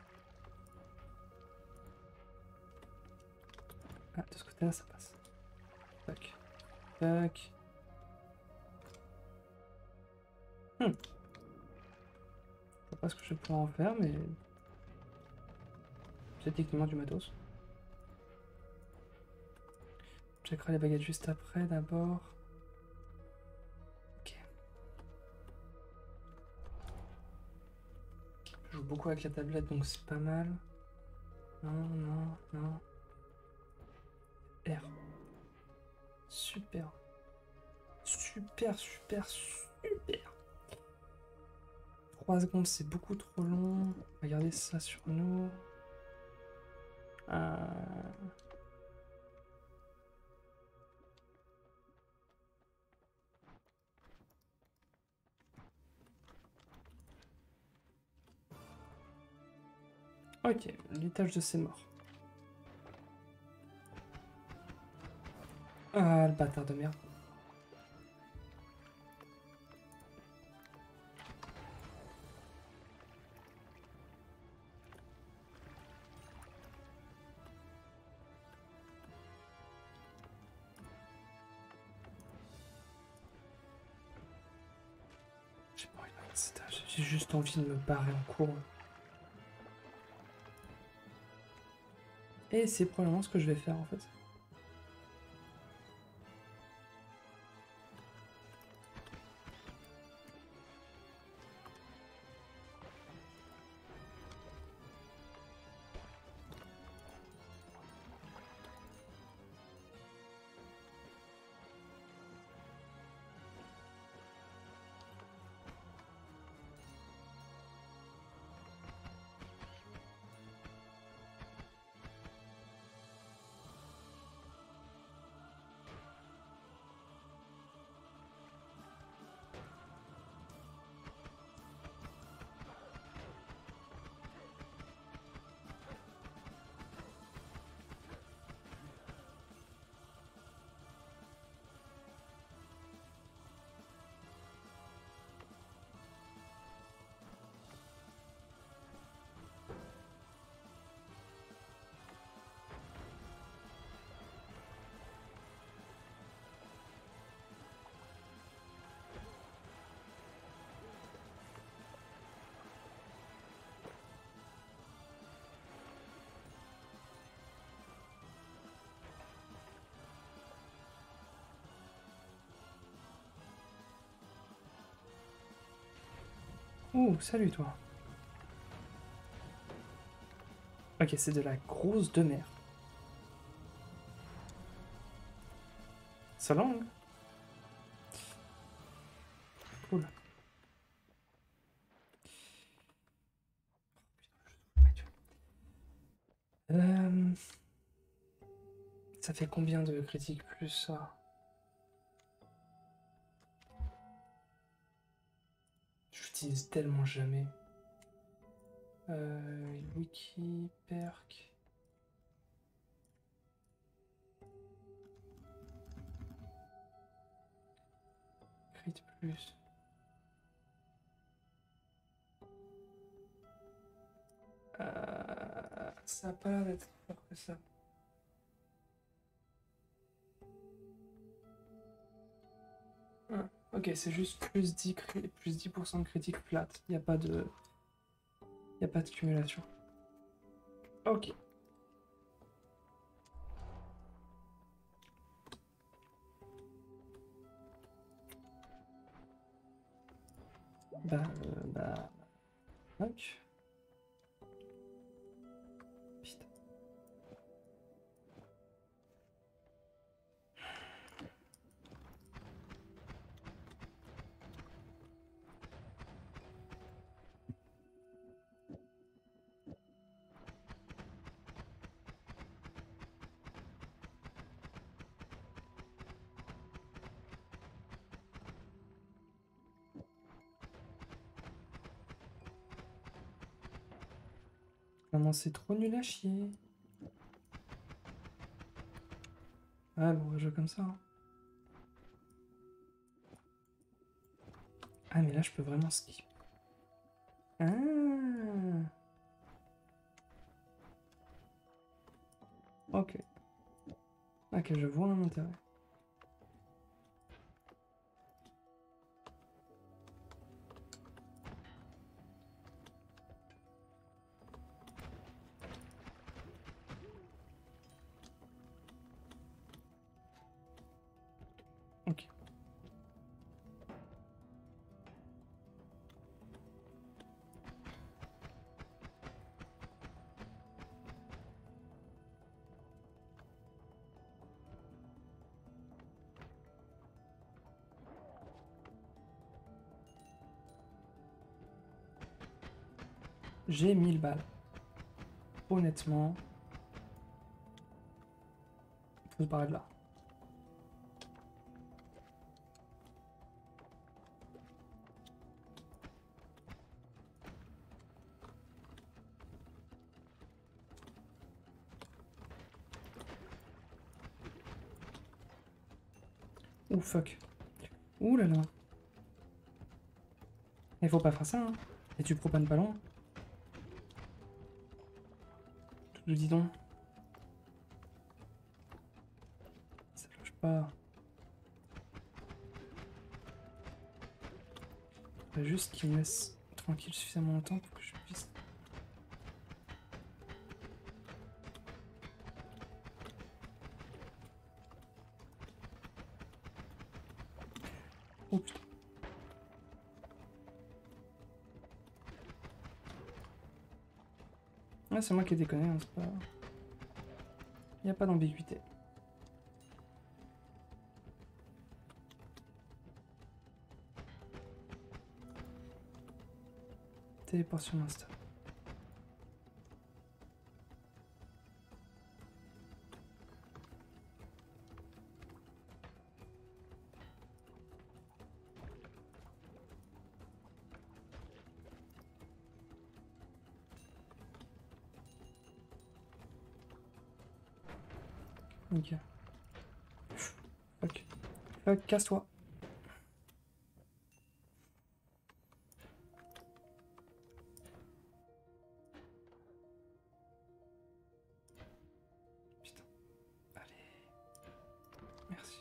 Ah, de ce côté-là, ça passe. Tac. Tac. Je sais pas ce que je vais pouvoir en faire, mais... c'est techniquement du matos. Je checkerai les baguettes juste après, d'abord. Ok. Je joue beaucoup avec la tablette, donc c'est pas mal. Non, non, non. R. Super. Super, super, super. 3 secondes, c'est beaucoup trop long. Regardez ça sur nous. Euh... Ok, l'étage de ces morts. Ah, le bâtard de merde. J'ai pas envie de faire cet étage. J'ai juste envie de me barrer en courant. Et c'est probablement ce que je vais faire en fait. Oh, salut toi. Ok, c'est de la grosse de mer. Sa langue. Cool. Euh, Ça fait combien de critiques plus ça? J'utilise tellement jamais. Wiki, perk. Crit plus. Ça a pas l'air d'être fort que ça. Ah, ok, c'est juste plus 10, plus 10% de critique flat. Il n'y a pas de... Y a pas de cumulation. Ok. Bah... Ok. Putain. Vraiment, c'est trop nul à chier. Ah, bon, on va jouer comme ça. Hein. Ah, mais là, je peux vraiment skip. Ah. Ok. Ok, je vois un intérêt. Ok. J'ai 1000 balles. Honnêtement, faut se barrer de là. Ouh, fuck. Ouh là là. Il faut pas faire ça, hein. Et tu propanes pas loin. Tout le dis donc. Ça lâche pas. Faudrait juste qu'il me laisse tranquille suffisamment longtemps pour que je puisse... Oh putain. Ah, c'est moi qui ai déconné, hein, c'est pas... Y a pas d'ambiguïté. Téléport sur Insta. Ok. Fuck. Fuck, casse-toi. Putain. Allez. Merci.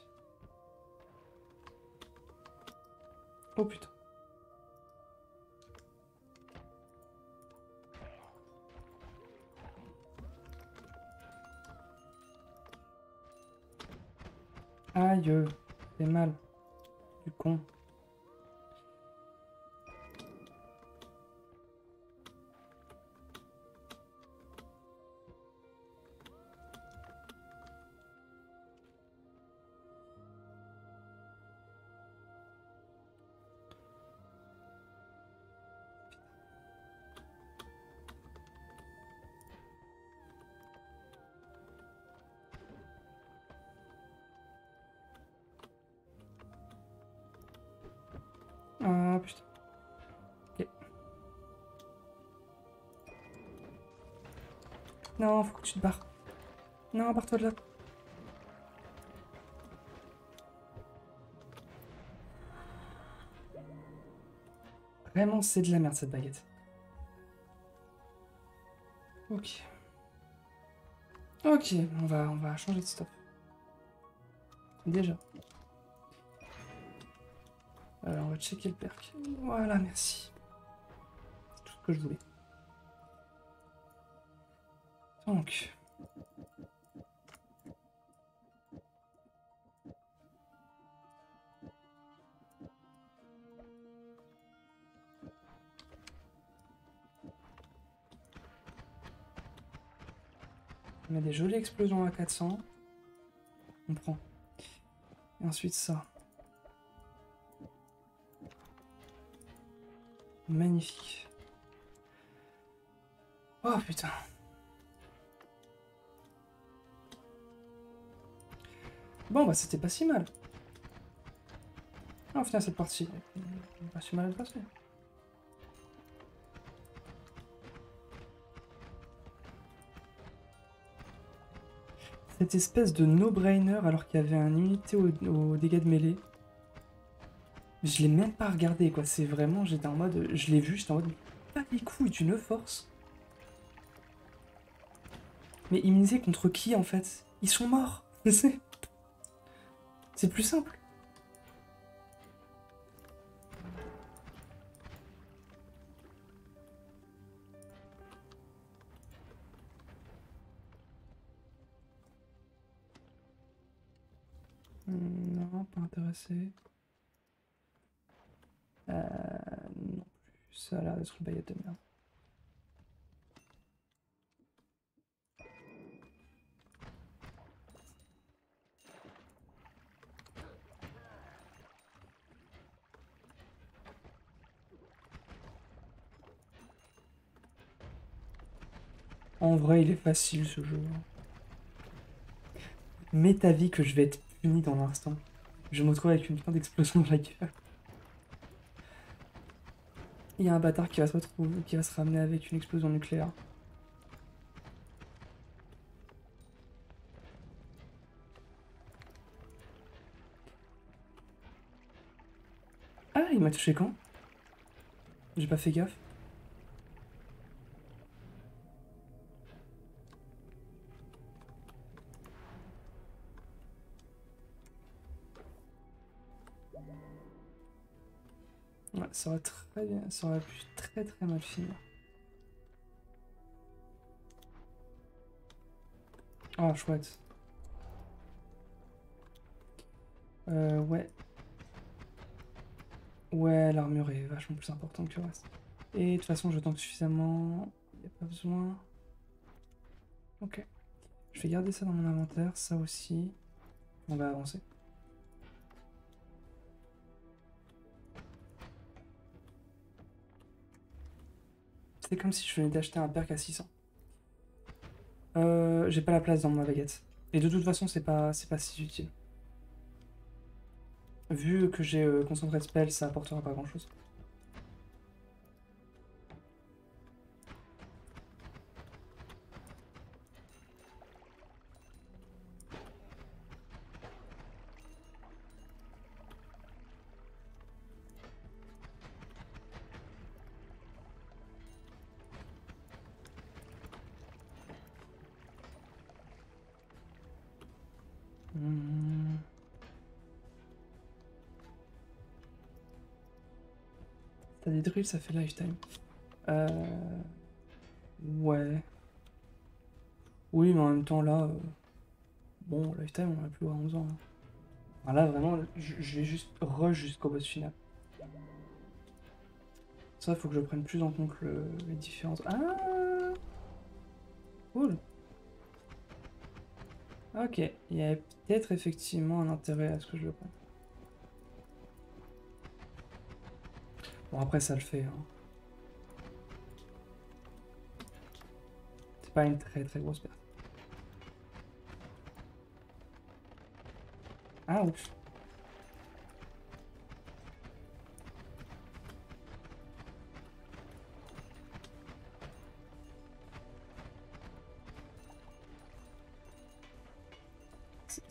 Oh putain. Aïe. C'est mal. Du con. Non, faut que tu te barres. Non, barre-toi de là. Vraiment, c'est de la merde cette baguette. Ok. Ok, on va changer de stuff. Déjà. Alors, on va checker le perk. Voilà, merci. C'est tout ce que je voulais. Donc. On met des jolies explosions à 400. On prend. Et ensuite ça. Magnifique. Oh putain. Bon bah c'était pas si mal. Ah, au final cette partie, pas si mal passée. Cette espèce de no-brainer alors qu'il y avait un immunité aux dégâts de mêlée. Je l'ai même pas regardé quoi, c'est vraiment, j'étais en mode, je l'ai vu, j'étais en mode, pas les couilles d'une force. Mais immunisé contre qui en fait? Ils sont morts. C'est plus simple. Non, pas intéressé. Non plus, ça a l'air d'être une baguette de merde. En vrai, il est facile ce jeu. Mets ta vie que je vais être puni dans l'instant. Je me retrouve avec une putain d'explosion dans la gueule. Il y a un bâtard qui va se retrouver, qui va se ramener avec une explosion nucléaire. Ah, il m'a touché quand? J'ai pas fait gaffe. Ouais, ça aurait très bien, ça aurait pu très très mal finir. Ah, chouette. Ouais. Ouais, l'armure est vachement plus importante que le reste. Et de toute façon, je tank suffisamment. Y a pas besoin. Ok. Je vais garder ça dans mon inventaire, ça aussi. On va avancer. C'est comme si je venais d'acheter un perk à 600. J'ai pas la place dans ma baguette. Et de toute façon, c'est pas si utile. Vu que j'ai concentré de spell, ça apportera pas grand chose. Hmm. T'as des drills, ça fait lifetime. Euh... Ouais. Oui, mais en même temps, là... Bon, lifetime, on a plus à 11 ans. Hein. Enfin, là, vraiment, je vais juste rush jusqu'au boss final. Ça, faut que je prenne plus en compte les différences. Ah, cool. Ok, il y a peut-être effectivement un intérêt à ce que je le prenne. Bon, après, ça le fait. Hein. C'est pas une très très grosse perte. Ah, ouf.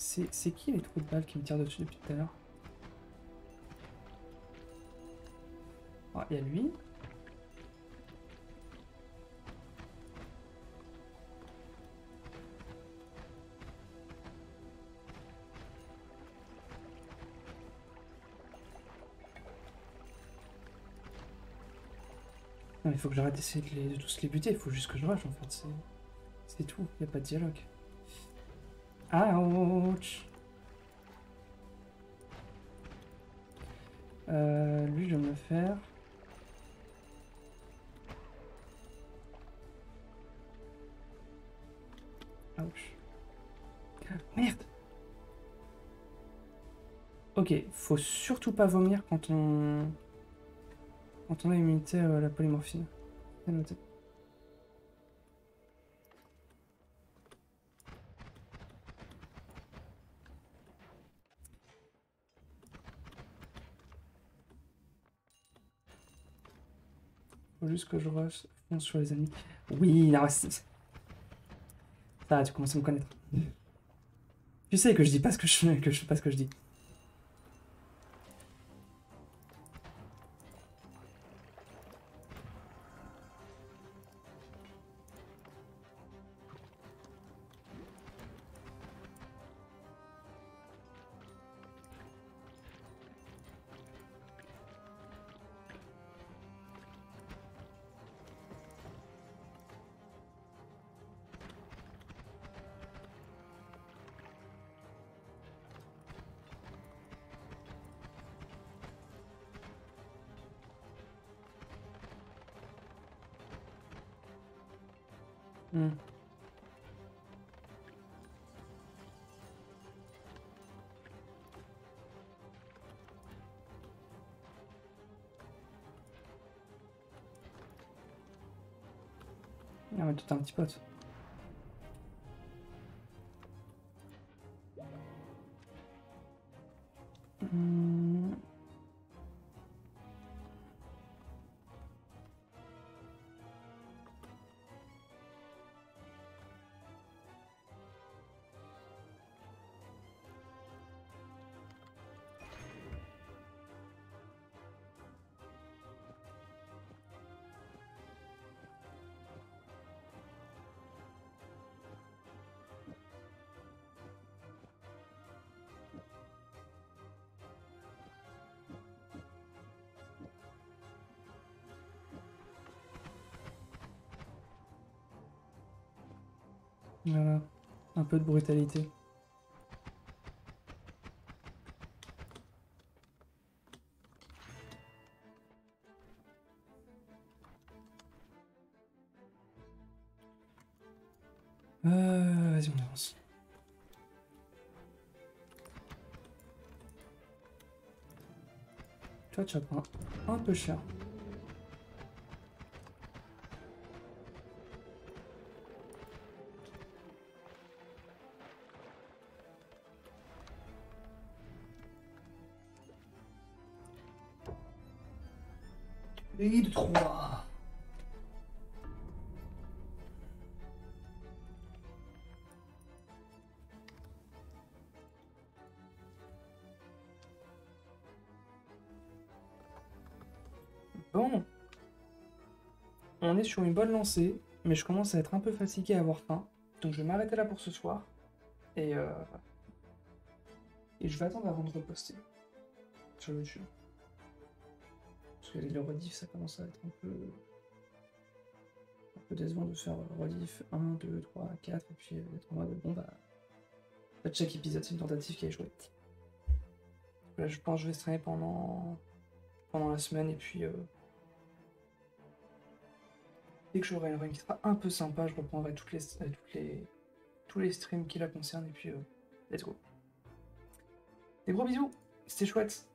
C'est qui les trous de balles qui me tirent dessus depuis tout à l'heure? Ah, il y a lui. Non, il faut que j'arrête d'essayer de tous les buter, il faut juste que je rush en fait, c'est tout, il n'y a pas de dialogue. Ouch. Lui je vais me le faire. Ouch. Merde. Ok, faut surtout pas vomir quand on a immunité à la polymorphine. C'est noté. Faut juste que je rush fonce sur les ennemis. Oui, non, ça, tu commences à me connaître. Tu sais que je dis pas ce que je fais pas ce que je dis. Hmm. Ah ouais, toi t'es un petit pote. Hmm. Voilà, un peu de brutalité. Vas-y, on avance. Toi, tu vas prendre un peu cher. Et de 3. Bon, on est sur une bonne lancée, mais je commence à être un peu fatigué, à avoir faim. Donc je vais m'arrêter là pour ce soir. Et, euh, et je vais attendre avant de reposter sur YouTube. Parce que les rediff, ça commence à être un peu décevant de faire rediff 1, 2, 3, 4, et puis d'être en mode bon bah. Chaque épisode, c'est une tentative qui a échoué. Là, je pense que je vais streamer pendant la semaine, et puis dès que j'aurai une run qui sera un peu sympa, je reprendrai tous les streams qui la concernent, et puis let's go. Des gros bisous, c'était chouette.